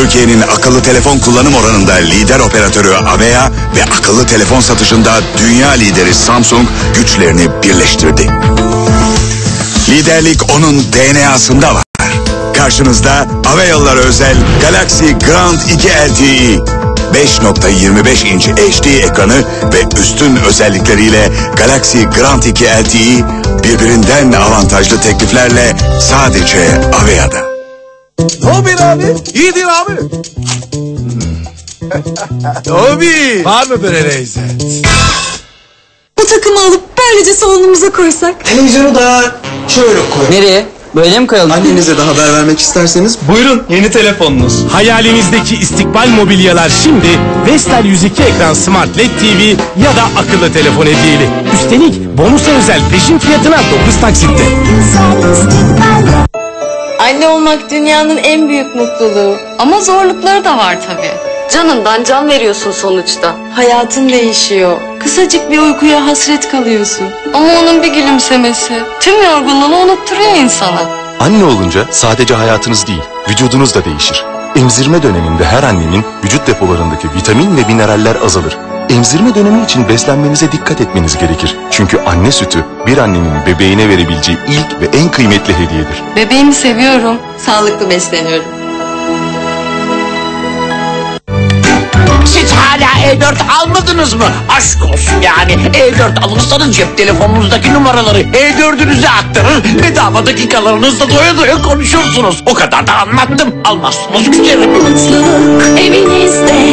Türkiye'nin akıllı telefon kullanım oranında lider operatörü Avea ve akıllı telefon satışında dünya lideri Samsung güçlerini birleştirdi. Liderlik onun D N A'sında var. Karşınızda Avealılara özel Galaxy Grand iki L T E. beş nokta yirmi beş inç H D ekranı ve üstün özellikleriyle Galaxy Grand iki L T E birbirinden avantajlı tekliflerle sadece Avea'da. Ne haber abi? İyidir abi. Abi. Var mı böyle lezzet? Bu takımı alıp böylece salonumuza koysak. Televizyonu da şöyle koy. Nereye? Böyle mi koyalım? Annenize de haber vermek isterseniz buyurun yeni telefonunuz. Hayalinizdeki istikbal mobilyalar şimdi Vestel yüz iki ekran Smart L E D T V ya da akıllı telefon hediyeli. Üstelik bonusa özel peşin fiyatına dokuz taksitte. Anne olmak dünyanın en büyük mutluluğu. Ama zorlukları da var tabii. Canından can veriyorsun sonuçta. Hayatın değişiyor. Kısacık bir uykuya hasret kalıyorsun. Ama onun bir gülümsemesi tüm yorgunluğunu unutturuyor insana. Anne olunca sadece hayatınız değil, vücudunuz da değişir. Emzirme döneminde her annenin vücut depolarındaki vitamin ve mineraller azalır. Emzirme dönemi için beslenmenize dikkat etmeniz gerekir. Çünkü anne sütü bir annenin bebeğine verebileceği ilk ve en kıymetli hediyedir. Bebeğimi seviyorum, sağlıklı besleniyorum. Siz hala E dört almadınız mı? Aşk olsun yani. E dört alırsanız cep telefonunuzdaki numaraları E dördünüze aktarır. Bedava dakikalarınızda doya doya konuşursunuz. O kadar da anlattım. Almazsınız güzelim. Mutluluk evinizde.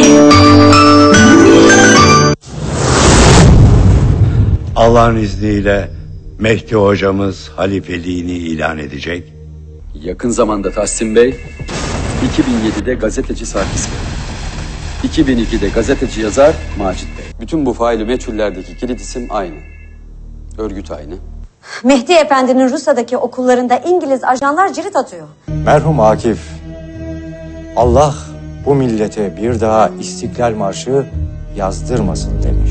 Allah'ın izniyle Mehdi hocamız halifeliğini ilan edecek. Yakın zamanda Tahsin Bey, iki bin yedide gazeteci Sarkis Bey, iki bin ikide gazeteci yazar Macit Bey. Bütün bu faili meçhullerdeki kilit isim aynı. Örgüt aynı. Mehdi Efendi'nin Rusya'daki okullarında İngiliz ajanlar cirit atıyor. Merhum Akif, Allah bu millete bir daha İstiklal Marşı yazdırmasın demiş.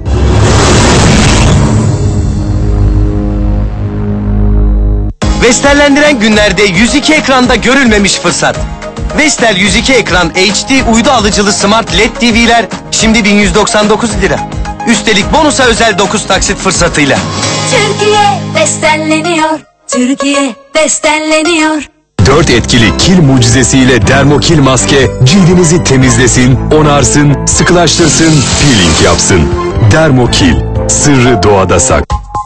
Vestellendiren günlerde yüz iki ekranda görülmemiş fırsat. Vestel yüz iki ekran H D uydu alıcılı Smart L E D T V'ler şimdi bin yüz doksan dokuz lira. Üstelik bonusa özel dokuz taksit fırsatıyla. Türkiye bestenleniyor. Türkiye bestenleniyor. Dört etkili kil mucizesiyle Dermokil maske cildinizi temizlesin, onarsın, sıkılaştırsın, peeling yapsın. Dermokil, sırrı doğada sak.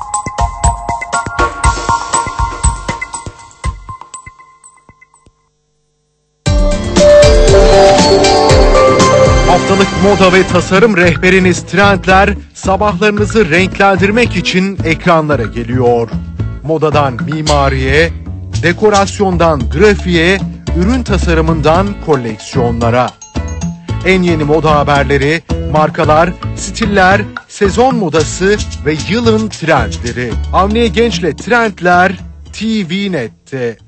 Haftalık moda ve tasarım rehberiniz Trendler sabahlarınızı renklendirmek için ekranlara geliyor. Modadan mimariye, dekorasyondan grafiğe, ürün tasarımından koleksiyonlara. En yeni moda haberleri, markalar, stiller, sezon modası ve yılın trendleri. Avni Genç'le Trendler T V Net'te.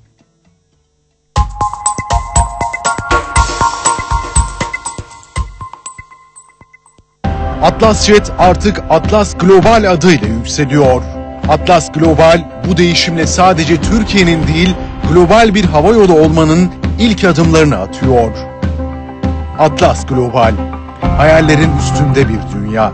Atlas Jet artık Atlas Global adıyla yükseliyor. Atlas Global bu değişimle sadece Türkiye'nin değil, global bir havayolu olmanın ilk adımlarını atıyor. Atlas Global, hayallerin üstünde bir dünya.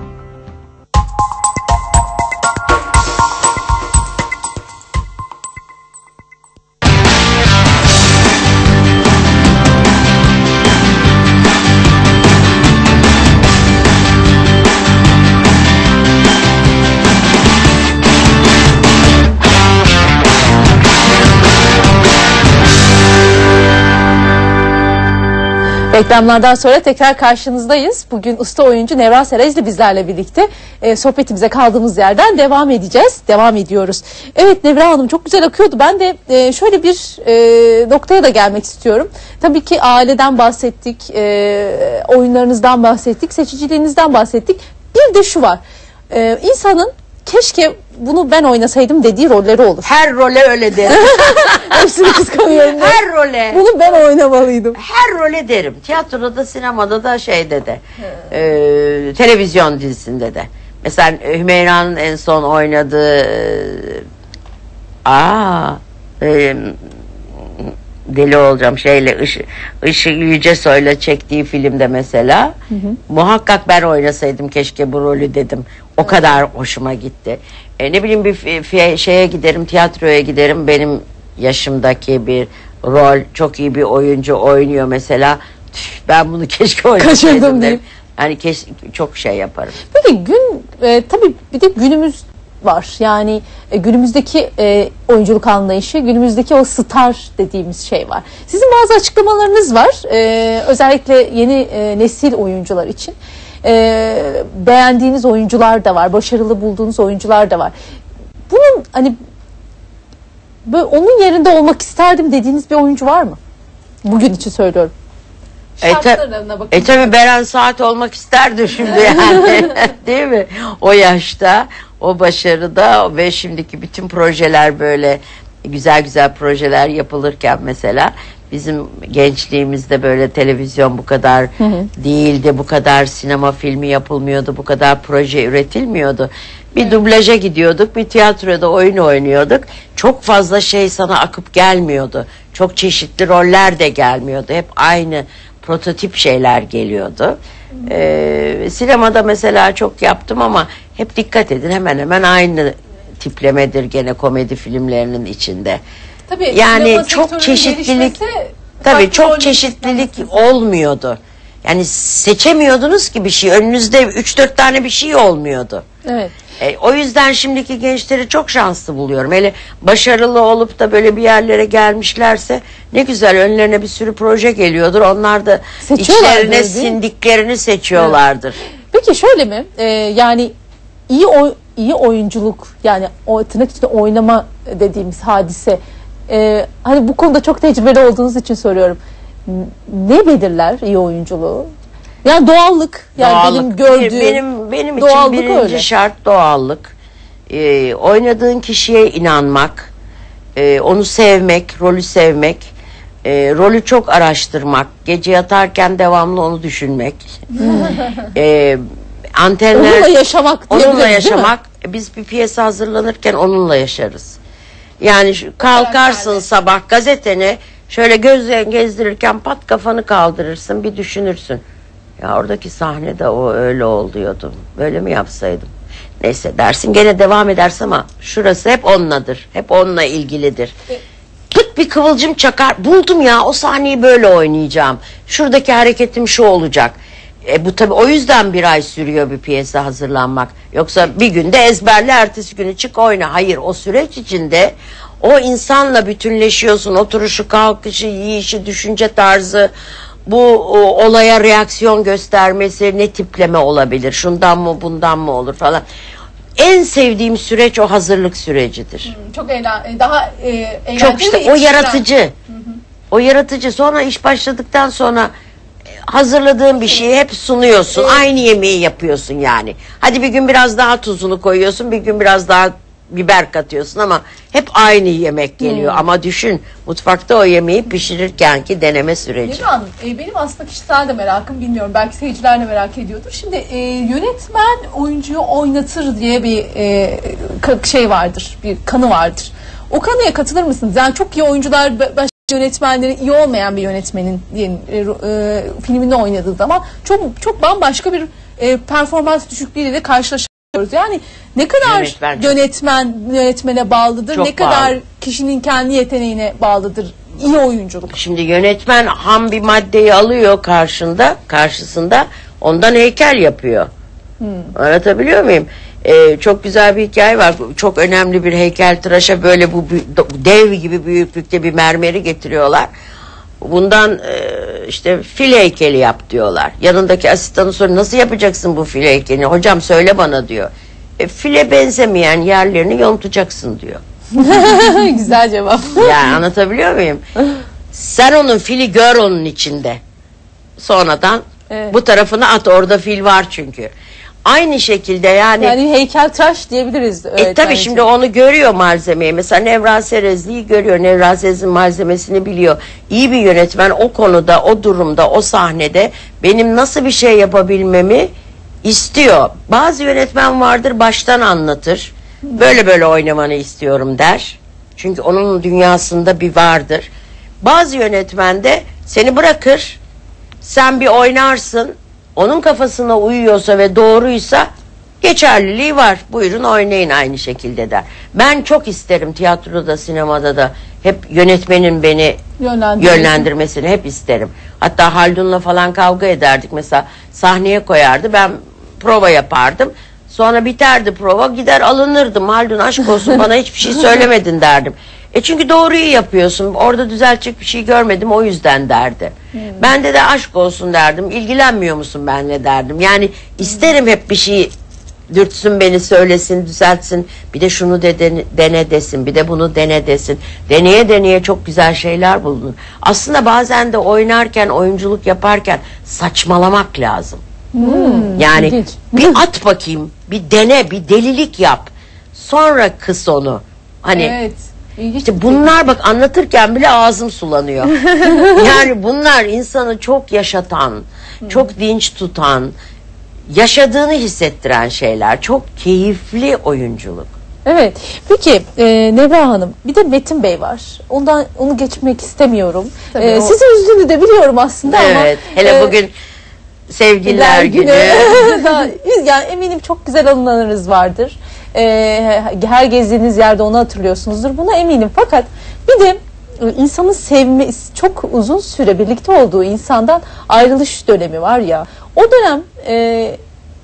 Reklamlardan sonra tekrar karşınızdayız. Bugün usta oyuncu Nevra Serezli bizlerle birlikte e, sohbetimize kaldığımız yerden devam edeceğiz. Devam ediyoruz. Evet Nevra Hanım, çok güzel akıyordu. Ben de e, şöyle bir e, noktaya da gelmek istiyorum. Tabii ki aileden bahsettik, e, oyunlarınızdan bahsettik, seçiciliğinizden bahsettik. Bir de şu var. E, insanın keşke bunu ben oynasaydım dediği rolleri olur. Her role öyle derim. Hepsini kıskanıyorum. Her role. Bunu ben oynamalıydım. Her role derim. Tiyatroda, sinemada da, şeyde de. E, televizyon dizisinde de. Mesela Hümeyra'nın en son oynadığı aa e, deli olacağım şeyle Işık Işık Yücesoy'la çektiği filmde mesela Hı hı. muhakkak ben oynasaydım keşke bu rolü dedim. O evet. kadar hoşuma gitti. E, ne bileyim bir fi, şeye giderim, tiyatroya giderim, benim yaşımdaki bir rol, çok iyi bir oyuncu oynuyor mesela. Tüh, ben bunu keşke oynasaydım derim. Yani keş, çok şey yaparım. Peki gün e, tabii bir de günümüz var. Yani e, günümüzdeki e, oyunculuk anlayışı, günümüzdeki o star dediğimiz şey var. Sizin bazı açıklamalarınız var. E, özellikle yeni e, nesil oyuncular için. E, beğendiğiniz oyuncular da var. Başarılı bulduğunuz oyuncular da var. Bunun hani böyle onun yerinde olmak isterdim dediğiniz bir oyuncu var mı? Bugün için söylüyorum. E, ta, e tabi Beren Saat olmak isterdi şimdi yani. Değil mi? O yaşta, o başarıda ve şimdiki bütün projeler böyle güzel güzel projeler yapılırken mesela bizim gençliğimizde böyle televizyon bu kadar hı hı. değildi, bu kadar sinema filmi yapılmıyordu, bu kadar proje üretilmiyordu. Bir evet. dublaja gidiyorduk, bir tiyatroda oyun oynuyorduk. Çok fazla şey sana akıp gelmiyordu. Çok çeşitli roller de gelmiyordu. Hep aynı prototip şeyler geliyordu. Ee, sinemada mesela çok yaptım ama hep dikkat edin hemen hemen aynı tiplemedir gene komedi filmlerinin içinde. Tabii, yani çok çeşitlilik tabii çok çeşitlilik olmuyordu. Yani seçemiyordunuz ki bir şey. Önünüzde üç dört tane bir şey olmuyordu. Evet. E, o yüzden şimdiki gençleri çok şanslı buluyorum. Hele başarılı olup da böyle bir yerlere gelmişlerse ne güzel, önlerine bir sürü proje geliyordur. Onlar da içlerine sindiklerini seçiyorlardır. Evet. Peki şöyle mi? Ee, yani iyi oy, iyi oyunculuk, yani o tırnak içinde oynama dediğimiz hadise. Ee, hani bu konuda çok tecrübeli olduğunuz için soruyorum. Ne belirler iyi oyunculuğu? Yani doğallık, yani doğallık. benim gördüğüm benim benim için birinci öyle. şart doğallık. Ee, oynadığın kişiye inanmak, e, onu sevmek, rolü sevmek, e, rolü çok araştırmak, gece yatarken devamlı onu düşünmek, e, antenler, onunla yaşamak, onunla yaşamak. Biz bir piyese hazırlanırken onunla yaşarız. Yani şu, kalkarsın sabah gazeteni şöyle gözlerini gezdirirken pat kafanı kaldırırsın, bir düşünürsün. Ya oradaki sahnede o öyle oluyordu. Böyle mi yapsaydım? Neyse dersin, gene devam edersin ama şurası hep onunladır. Hep onunla ilgilidir. Pıt bir kıvılcım çakar. Buldum ya, o sahneyi böyle oynayacağım. Şuradaki hareketim şu olacak. E bu tabii o yüzden bir ay sürüyor bir piyese hazırlanmak. Yoksa bir günde ezberle, ertesi günü çık oyna. Hayır, o süreç içinde o insanla bütünleşiyorsun. Oturuşu, kalkışı, yiyişi, düşünce tarzı, bu o, olaya reaksiyon göstermesi, ne tipleme olabilir, şundan mı bundan mı olur falan. En sevdiğim süreç o hazırlık sürecidir. Hmm, çok eğlen, daha e, eğlenceli. Çok işte o yaratıcı. Hı hı. O yaratıcı. Sonra iş başladıktan sonra hazırladığın bir şeyi hep sunuyorsun. Evet. Aynı yemeği yapıyorsun yani. Hadi bir gün biraz daha tuzunu koyuyorsun, bir gün biraz daha biber katıyorsun ama hep aynı yemek geliyor. Hmm. Ama düşün, mutfakta o yemeği pişirirkenki deneme süreci. Nevra Hanım, e, benim aslında kişisel de merakım, bilmiyorum, belki seyirciler de merak ediyordur. Şimdi e, yönetmen oyuncuyu oynatır diye bir e, şey vardır, bir kanı vardır. O kanıya katılır mısınız? Yani çok iyi oyuncular, başka yönetmenleri iyi olmayan bir yönetmenin diyelim, e, e, filminde oynadığı zaman çok çok bambaşka bir e, performans düşüklüğüyle de karşılaşıyoruz. Yani ne kadar yönetmen, yönetmen yönetmene bağlıdır, ne kadar bağlı. Kişinin kendi yeteneğine bağlıdır iyi oyunculuk. Şimdi yönetmen ham bir maddeyi alıyor karşında, karşısında ondan heykel yapıyor. Hmm. Anlatabiliyor muyum? Ee, çok güzel bir hikaye var. Çok önemli bir heykeltıraşa böyle bu dev gibi büyüklükte bir mermeri getiriyorlar. Bundan e, işte fil heykeli yap diyorlar. Yanındaki asistanı soruyor, nasıl yapacaksın bu fil heykelini? Hocam söyle bana diyor. E, file benzemeyen yerlerini yontacaksın diyor. Güzel cevap. Yani anlatabiliyor muyum? Sen onun fili gör onun içinde. Sonradan evet. Bu tarafını at, orada fil var çünkü. Aynı şekilde yani. Yani heykeltıraş diyebiliriz. E tabii şimdi onu görüyor malzemeyi. Mesela Nevra Serezli'yi görüyor. Nevra Serezli'nin malzemesini biliyor. İyi bir yönetmen o konuda, o durumda, o sahnede benim nasıl bir şey yapabilmemi istiyor. Bazı yönetmen vardır, baştan anlatır. Böyle böyle oynamanı istiyorum der. Çünkü onun dünyasında bir vardır. Bazı yönetmen de seni bırakır, sen bir oynarsın, onun kafasına uyuyorsa ve doğruysa geçerliliği var. Buyurun oynayın aynı şekilde der. Ben çok isterim tiyatroda, sinemada da hep yönetmenin beni yönlendirmesini hep isterim. Hatta Haldun'la falan kavga ederdik. Mesela sahneye koyardı, ben prova yapardım. Sonra biterdi prova, gider alınırdım. Haldun aşk olsun bana hiçbir şey söylemedin derdim. E çünkü doğruyu yapıyorsun. Orada düzeltecek bir şey görmedim o yüzden derdi. Hmm. Bende de aşk olsun derdim. İlgilenmiyor musun benimle derdim. Yani isterim hep bir şey dürtsün beni, söylesin, düzeltsin. Bir de şunu de dene, dene desin. Bir de bunu dene desin. Deneye deneye çok güzel şeyler bulunur. Aslında bazen de oynarken, oyunculuk yaparken saçmalamak lazım. Hmm, yani ilginç. Bir at bakayım, bir dene, bir delilik yap. Sonra kıs onu. Hani evet. İşte bunlar bak anlatırken bile ağzım sulanıyor. Yani bunlar insanı çok yaşatan, çok dinç tutan, yaşadığını hissettiren şeyler. Çok keyifli oyunculuk. Evet. Peki e, Nevra Hanım, bir de Metin Bey var. Ondan onu geçmek istemiyorum. E, o... Sizi üzdüğünü de biliyorum aslında evet, ama. Evet. Hele e, bugün Sevgililer Günü. Daha, yani eminim çok güzel anılarınız vardır. Ee, her gezdiğiniz yerde onu hatırlıyorsunuzdur. Buna eminim. Fakat bir de insanın sevme, çok uzun süre birlikte olduğu insandan ayrılış dönemi var ya. O dönem e,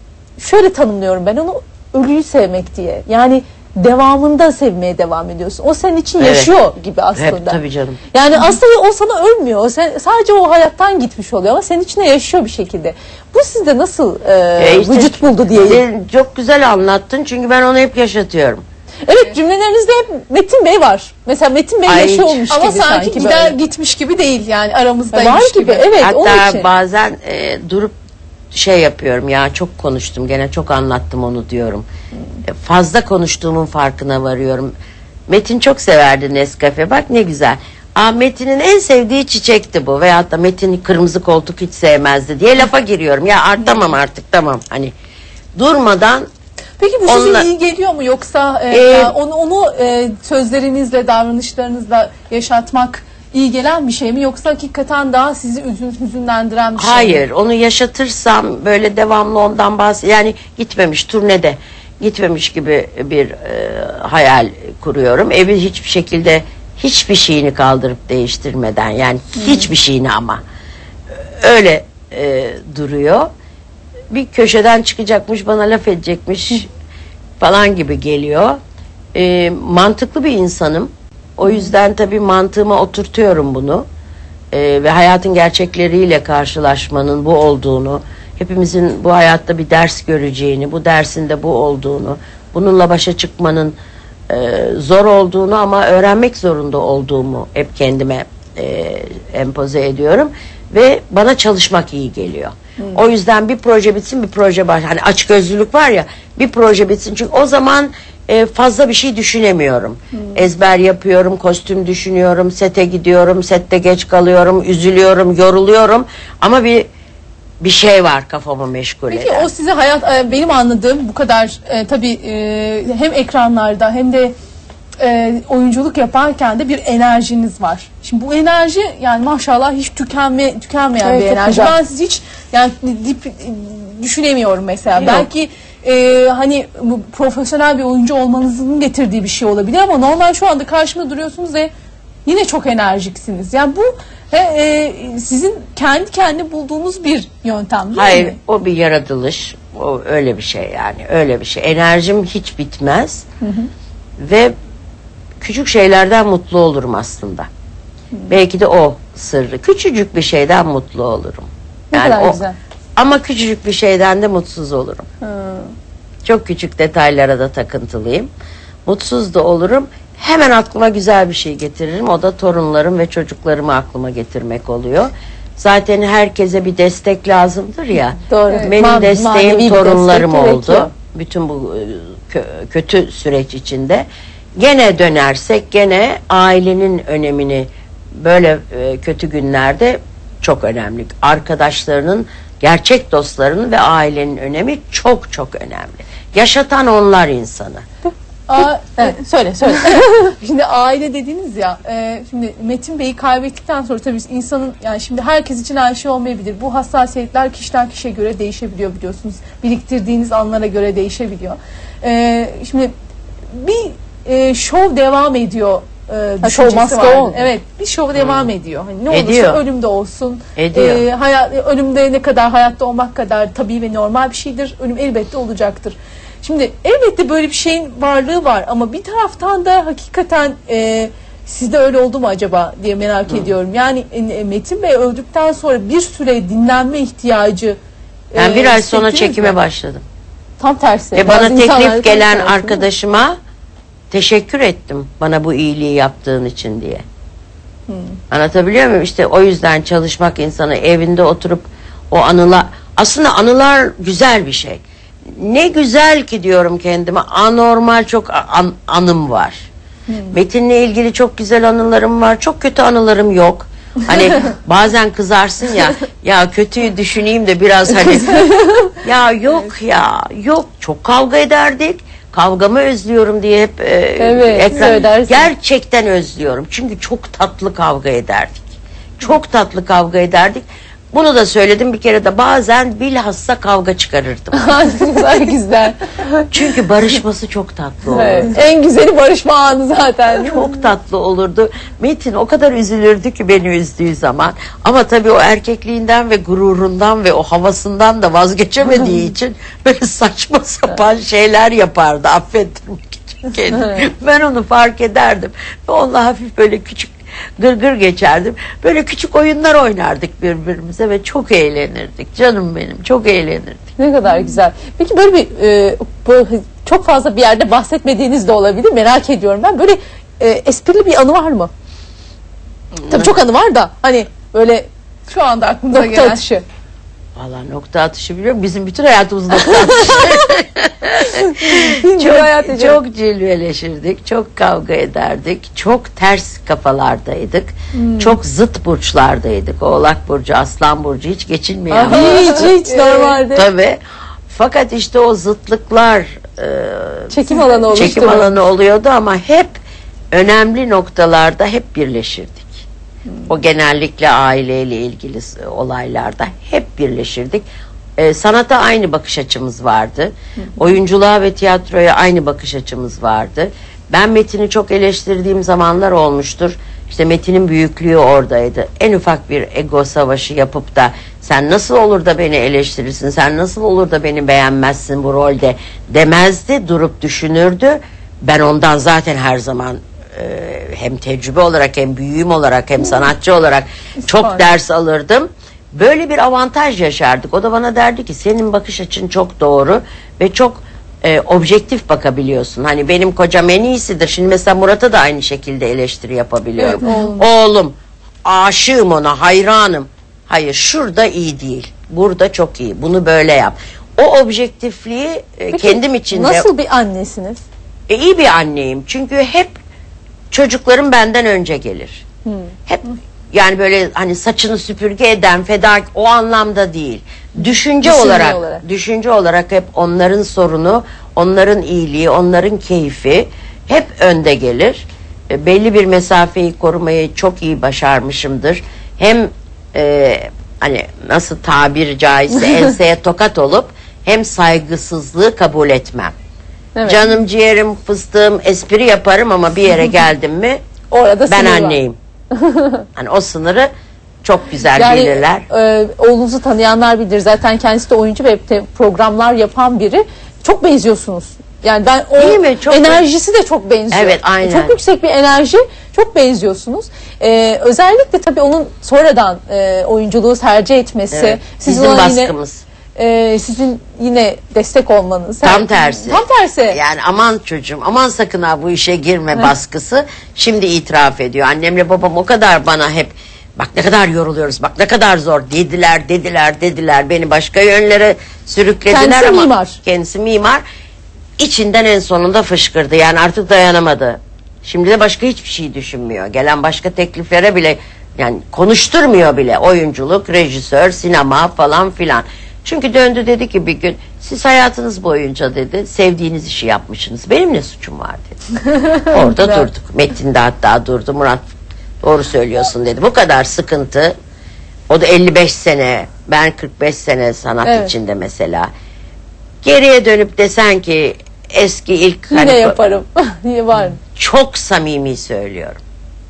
şöyle tanımlıyorum ben onu, ölüyü sevmek diye. Yani devamında sevmeye devam ediyorsun. O senin için evet. yaşıyor gibi aslında. Evet, tabii canım. Yani aslında o sana ölmüyor. O sen, sadece o hayattan gitmiş oluyor ama senin içine yaşıyor bir şekilde. Bu sizde nasıl e, e işte, vücut buldu diye. Çok güzel anlattın çünkü ben onu hep yaşatıyorum. Evet, cümlelerinizde hep Metin Bey var. Mesela Metin Bey Ay, yaşıyormuş ama gibi sanki. Ama sanki gider böyle. Gitmiş gibi değil yani aramızdaymış var gibi. gibi. Evet, hatta onun için. bazen e, durup şey yapıyorum ya, çok konuştum gene, çok anlattım onu diyorum. Hmm. Fazla konuştuğumun farkına varıyorum. Metin çok severdi Nescafe, bak ne güzel. Aa, Metin'in en sevdiği çiçekti bu, veyahut da Metin kırmızı koltuk hiç sevmezdi diye lafa giriyorum. Ya art, tamam artık tamam, hani durmadan. Peki bu size onunla... iyi geliyor mu, yoksa e, ee, ya onu, onu e, sözlerinizle, davranışlarınızla yaşatmak iyi gelen bir şey mi, yoksa hakikaten daha sizi üzün, hüzünlendiren bir şey Hayır, mi? Hayır, onu yaşatırsam böyle devamlı ondan bahs yani gitmemiş turnede, gitmemiş gibi bir e, hayal kuruyorum. Evi hiçbir şekilde, hiçbir şeyini kaldırıp değiştirmeden, yani hmm. hiçbir şeyini, ama öyle e, duruyor. Bir köşeden çıkacakmış, bana laf edecekmiş hmm. falan gibi geliyor. E, mantıklı bir insanım. O yüzden tabii mantığıma oturtuyorum bunu. Ee, ve hayatın gerçekleriyle karşılaşmanın bu olduğunu, hepimizin bu hayatta bir ders göreceğini, bu dersin de bu olduğunu, bununla başa çıkmanın e, zor olduğunu ama öğrenmek zorunda olduğumu hep kendime e, empoze ediyorum. Ve bana çalışmak iyi geliyor. Hmm. O yüzden bir proje bitsin, bir proje baş. Hani açgözlülük var ya, bir proje bitsin. Çünkü o zaman e, fazla bir şey düşünemiyorum. Hmm. Ezber yapıyorum, kostüm düşünüyorum, sete gidiyorum, sette geç kalıyorum, üzülüyorum, yoruluyorum. Ama bir bir şey var kafamı meşgul eden. Peki o size hayat, benim anladığım bu kadar e, tabii e, hem ekranlarda hem de E, oyunculuk yaparken de bir enerjiniz var. Şimdi bu enerji yani maşallah hiç tükenme tükenmeyen evet, bir enerji. Güzel. Ben siz hiç yani dip, düşünemiyorum mesela. Yok. Belki e, hani bu profesyonel bir oyuncu olmanızın getirdiği bir şey olabilir ama normal şu anda karşımda duruyorsunuz ve yine çok enerjiksiniz. Yani bu e, e, sizin kendi kendine bulduğunuz bir yöntem değil Hayır, mi? o bir yaratılış. O öyle bir şey yani. Öyle bir şey. Enerjim hiç bitmez. Hı hı. Ve küçük şeylerden mutlu olurum aslında. Hmm. Belki de o sırrı. Küçücük bir şeyden mutlu olurum. Yani ne kadar o, güzel. Ama küçücük bir şeyden de mutsuz olurum. Hmm. Çok küçük detaylara da takıntılıyım. Mutsuz da olurum. Hemen aklıma güzel bir şey getiririm. O da torunlarım ve çocuklarımı aklıma getirmek oluyor. Zaten herkese bir destek lazımdır ya. Doğru. Benim Ma desteğim torunlarım destek oldu. Gerekiyor. Bütün bu kö kötü süreç içinde. Gene dönersek gene ailenin önemini böyle e, kötü günlerde çok önemli. Arkadaşlarının, gerçek dostlarının ve ailenin önemi çok çok önemli. Yaşatan onlar insanı. Aa, evet, söyle söyle. Şimdi aile dediniz ya. E, şimdi Metin Bey'i kaybettikten sonra tabii insanın, yani şimdi herkes için aynı şey olmayabilir. Bu hassasiyetler kişiden kişiye göre değişebiliyor biliyorsunuz. Biriktirdiğiniz anlara göre değişebiliyor. E, şimdi bir e, şov devam ediyor. E, şov maske oldu. Evet, bir şov devam hmm. ediyor. Hani ne Ediyor. olursa ölümde olsun. Ediyor. E, hayat, ölümde ne kadar hayatta olmak kadar tabii ve normal bir şeydir. Ölüm elbette olacaktır. Şimdi elbette böyle bir şeyin varlığı var ama bir taraftan da hakikaten e, sizde öyle oldu mu acaba diye merak Hı. ediyorum. Yani e, Metin Bey öldükten sonra bir süre dinlenme ihtiyacı. Ben e, bir ay sonra hissettiniz çekime mi? başladım. Tam tersi. Ve bana teklif gelen arkadaşıma teşekkür ettim bana bu iyiliği yaptığın için diye. Hmm. Anlatabiliyor muyum? İşte o yüzden çalışmak, insanı evinde oturup o anılar, aslında anılar güzel bir şey. Ne güzel ki diyorum kendime, anormal çok an, anım var. Hmm. Metin'le ilgili çok güzel anılarım var, çok kötü anılarım yok. Hani bazen kızarsın ya, ya kötüyü düşüneyim de biraz hani, ya yok ya, yok, çok kavga ederdik. Kavgamı özlüyorum diye hep e, evet, ekran, gerçekten özlüyorum. Çünkü çok tatlı kavga ederdik. Çok tatlı kavga ederdik. Bunu da söyledim bir kere de, bazen bilhassa kavga çıkarırdım. Güzel güzel. Çünkü barışması çok tatlı olurdu. Evet, en güzeli barışma anı zaten. Çok tatlı olurdu. Metin o kadar üzülürdü ki beni üzdüğü zaman. Ama tabii o erkekliğinden ve gururundan ve o havasından da vazgeçemediği için böyle saçma sapan şeyler yapardı, affettirmek için kendini. Ben onu fark ederdim. Ve onunla hafif böyle küçük gırgır geçerdim. Böyle küçük oyunlar oynardık birbirimize ve çok eğlenirdik. Canım benim, çok eğlenirdik. Ne kadar güzel. Peki böyle bir e, bu, çok fazla bir yerde bahsetmediğiniz de olabilir. Merak ediyorum ben. Böyle e, esprili bir anı var mı? Hmm. Tabii çok anı var da hani böyle şu anda aklımıza nokta gelen. atışı. Vallahi nokta atışı biliyorum. Bizim bütün hayatımız nokta atışı. çok, çok cilveleşirdik. Çok kavga ederdik. Çok ters kafalardaydık. Hmm. Çok zıt burçlardaydık. Oğlak burcu, Aslan burcu hiç geçilmiyor. Aha, hiç hiç normalde. Tabii. Fakat işte o zıtlıklar e, çekim alanı oluştu. Çekim alanı oluyordu ama hep önemli noktalarda hep birleşirdik. Hmm. O genellikle aileyle ilgili olaylarda hep birleşirdik. Ee, sanata aynı bakış açımız vardı. Hmm. Oyunculuğa ve tiyatroya aynı bakış açımız vardı. Ben Metin'i çok eleştirdiğim zamanlar olmuştur. İşte Metin'in büyüklüğü oradaydı. En ufak bir ego savaşı yapıp da sen nasıl olur da beni eleştirirsin, sen nasıl olur da beni beğenmezsin bu rolde demezdi. Durup düşünürdü. Ben ondan zaten her zaman hem tecrübe olarak hem büyüğüm olarak hem sanatçı olarak çok ders alırdım. Böyle bir avantaj yaşardık. O da bana derdi ki senin bakış açın çok doğru ve çok e, objektif bakabiliyorsun. Hani benim kocam en iyisidir. Şimdi mesela Murat'a da aynı şekilde eleştiri yapabiliyorum. Evet, oğlum. oğlum aşığım ona, hayranım. Hayır, şurada iyi değil. Burada çok iyi. Bunu böyle yap. O objektifliği e, kendim içinde. Nasıl bir annesiniz? E, iyi bir anneyim. Çünkü hep çocuklarım benden önce gelir. Hmm. Hep yani böyle hani saçını süpürge eden, feda, o anlamda değil. Düşünce, düşünce olarak, olarak, düşünce olarak hep onların sorunu, onların iyiliği, onların keyfi hep önde gelir. E, belli bir mesafeyi korumayı çok iyi başarmışımdır. Hem e, hani nasıl tabiri caizse enseye tokat olup hem saygısızlığı kabul etmem. Evet. Canım ciğerim, fıstığım, espri yaparım ama bir yere geldim mi orada ben anneyim. Hani o sınırı çok güzel yani, bilirler. E, oğlunuzu tanıyanlar bilir. Zaten kendisi de oyuncu ve programlar yapan biri. Çok benziyorsunuz. Yani ben o Değil mi? Çok enerjisi de çok benziyor. Evet, aynen. Çok yüksek bir enerji. Çok benziyorsunuz. Ee, özellikle tabii onun sonradan e, oyunculuğu tercih etmesi. Evet, sizin bizim baskımız. Yine, e, sizin yine destek olmanız. Tam tersi. Tam tersi. Yani aman çocuğum, aman sakın ha bu işe girme evet. baskısı. Şimdi itiraf ediyor. Annemle babam o kadar bana hep bak ne kadar yoruluyoruz, bak ne kadar zor dediler, dediler, dediler. Beni başka yönlere sürüklediler kendisi ama mimar. kendisi mimar. İçinden en sonunda fışkırdı. Yani artık dayanamadı. Şimdi de başka hiçbir şey düşünmüyor. Gelen başka tekliflere bile yani konuşturmuyor bile. Oyunculuk, rejisör, sinema falan filan. Çünkü döndü dedi ki bir gün siz hayatınız boyunca dedi sevdiğiniz işi yapmışsınız. Benim ne suçum var dedi. Orada Güzel. durduk. Metin de hatta durdu. Murat doğru söylüyorsun dedi. Bu kadar sıkıntı. O da elli beş sene. Ben kırk beş sene sanat Evet. içinde mesela. Geriye dönüp desen ki eski ilk Yine hani- yaparım. Niye var? Çok samimi söylüyorum.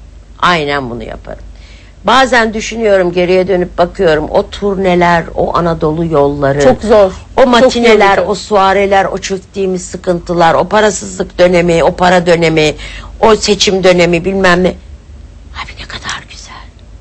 Aynen bunu yaparım. Bazen düşünüyorum, geriye dönüp bakıyorum. O turneler, o Anadolu yolları. Çok zor. O Çok matineler, yorucu. o suareler, o çektiğimiz sıkıntılar, o parasızlık dönemi, o para dönemi, o seçim dönemi bilmem ne. Abi ne kadar güzel.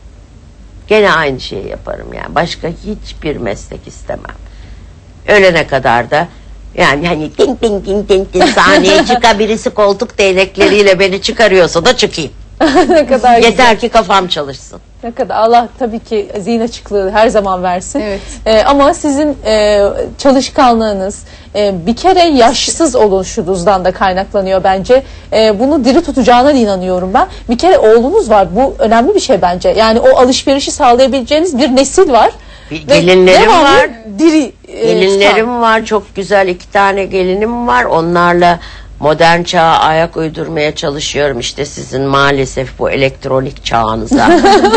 Gene aynı şeyi yaparım yani. Başka hiçbir meslek istemem. Ölene kadar da yani hani ting ting ting ting ting sahneye çıka birisi koltuk değnekleriyle beni çıkarıyorsa da çıkayım. Ne kadar güzel. Yeter ki kafam çalışsın. Ne kadar Allah tabii ki zihin açıklığı her zaman versin. Evet. Ee, ama sizin e, çalışkanlığınız e, bir kere yaşsız oluşunuzdan da kaynaklanıyor bence. E, bunu diri tutacağına inanıyorum ben. Bir kere oğlunuz var. Bu önemli bir şey bence. Yani o alışverişi sağlayabileceğiniz bir nesil var. Bir Ve gelinlerim devamlı var. Diri e, Gelinlerim tutan. var. Çok güzel iki tane gelinim var. Onlarla modern çağa ayak uydurmaya çalışıyorum. İşte sizin maalesef bu elektronik çağınıza.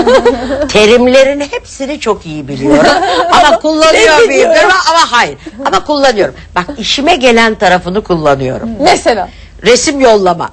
Terimlerin hepsini çok iyi biliyorum. Ama kullanıyor muyum? Ama, ama hayır. Ama kullanıyorum. Bak işime gelen tarafını kullanıyorum. Mesela. Resim yollama.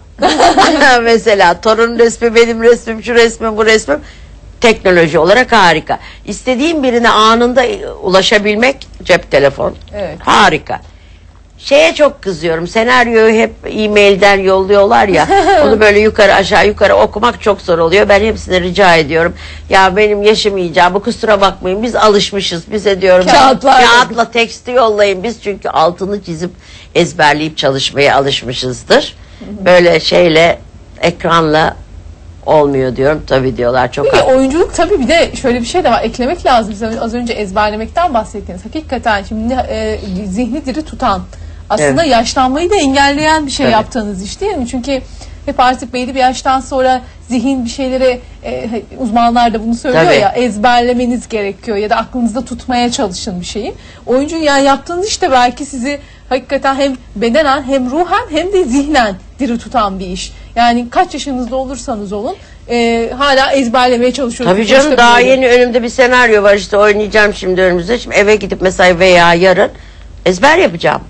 Mesela torun resmi, benim resmim, şu resmim, bu resmim. Teknoloji olarak harika. İstediğim birine anında ulaşabilmek cep telefonu. Evet. Harika. Şeye çok kızıyorum. Senaryoyu hep e-mailden yolluyorlar ya. Onu böyle yukarı aşağı yukarı okumak çok zor oluyor. Ben hepsine rica ediyorum. Ya benim yaşım icabı kusura bakmayın. Biz alışmışız. Bize diyorum. Kağıtlar. Kağıtla teksti yollayın. Biz çünkü altını çizip ezberleyip çalışmaya alışmışızdır. Böyle şeyle ekranla olmuyor diyorum. Tabii diyorlar çok. Peki oyunculuk tabii bir de şöyle bir şey de var. Eklemek lazım. Siz az önce ezberlemekten bahsettiniz. Hakikaten şimdi e, zihni diri tutan aslında Evet. yaşlanmayı da engelleyen bir şey Tabii. yaptığınız iş değil mi? Çünkü hep artık belli bir yaştan sonra zihin bir şeylere e, uzmanlar da bunu söylüyor Tabii. ya ezberlemeniz gerekiyor ya da aklınızda tutmaya çalışın bir şeyi. Oyuncu yani yaptığınız iş de belki sizi hakikaten hem bedenen hem ruhen hem de zihnen diri tutan bir iş. Yani kaç yaşınızda olursanız olun e, hala ezberlemeye çalışıyorsunuz. Tabii canım Başka daha bir yere. yeni önümde bir senaryo var işte oynayacağım şimdi önümüzde. Şimdi eve gidip mesela veya yarın ezber yapacağım.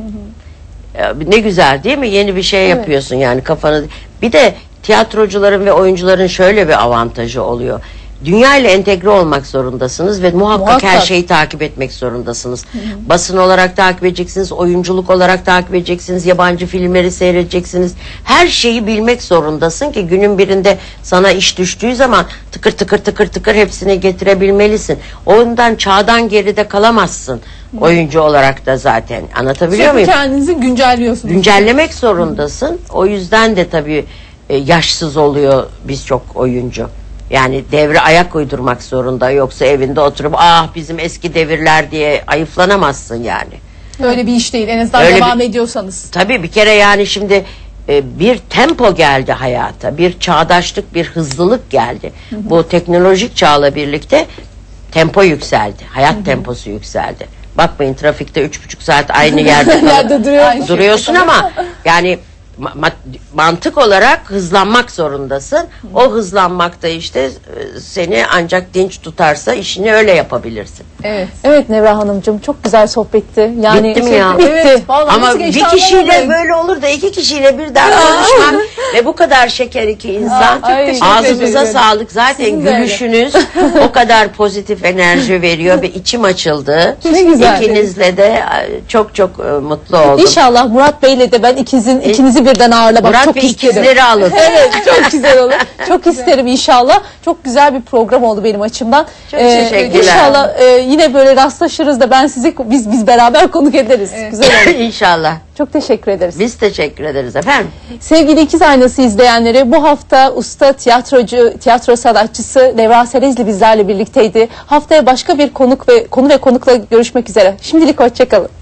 Ya, ne güzel değil mi? Yeni bir şey Evet. yapıyorsun yani kafanı. Bir de tiyatrocuların ve oyuncuların şöyle bir avantajı oluyor. Dünya ile entegre olmak zorundasınız ve muhakkak, Muhakkak. her şeyi takip etmek zorundasınız. Basın olarak takip edeceksiniz, oyunculuk olarak takip edeceksiniz, yabancı filmleri seyredeceksiniz. Her şeyi bilmek zorundasın ki günün birinde sana iş düştüğü zaman tıkır tıkır tıkır tıkır hepsini getirebilmelisin. Ondan çağdan geride kalamazsın. Oyuncu olarak da zaten. Anlatabiliyor Sürekli muyum? kendinizi güncelliyorsunuz. Güncellemek zorundasın. O yüzden de tabii e, yaşsız oluyor birçok oyuncu. Yani devre ayak uydurmak zorunda. Yoksa evinde oturup ah bizim eski devirler diye ayıflanamazsın yani. Öyle bir iş değil. En azından Öyle devam bir- ediyorsanız. Tabii bir kere yani şimdi e, bir tempo geldi hayata. Bir çağdaşlık, bir hızlılık geldi. Bu teknolojik çağla birlikte tempo yükseldi. Hayat temposu yükseldi. Bakmayın trafikte üç buçuk saat aynı yerde, kalıp Yerde duruyor. duruyorsun ama yani ma- ma- mantık olarak hızlanmak zorundasın. O hızlanmakta işte e, seni ancak dinç tutarsa işini öyle yapabilirsin. Evet. Evet Nevra Hanımcığım çok güzel sohbetti. Yani Bitti mi ya? Bitti. Evet, vallahi Ama nasıl bir geçti kişiyle anlamadım. böyle olur da iki kişiyle birden konuşmak ve bu kadar şeker iki insan. Ay, teşekkür Ağzınıza ederim. sağlık. Zaten Sizin de öyle. gülüşünüz o kadar pozitif enerji veriyor ve içim açıldı. Ne güzel. İkinizle de ay, çok çok e, mutlu oldum. İnşallah Murat Bey'le de ben ikizin ikinizi birden ağırlamak Murat çok Bey isterim. ikizleri alın. Evet çok güzel olur. Çok isterim inşallah. Çok güzel bir program oldu benim açımdan. Çok teşekkürler. İnşallah e, yine böyle rastlaşırız da ben sizi biz biz beraber konuk ederiz. Güzel olur. İnşallah. Çok teşekkür ederiz. Biz teşekkür ederiz efendim. Sevgili İkiz Aynası izleyenleri bu hafta usta tiyatrocu, tiyatro sanatçısı Nevra Serezli bizlerle birlikteydi. Haftaya başka bir konuk ve konu ve konukla görüşmek üzere. Şimdilik hoşçakalın.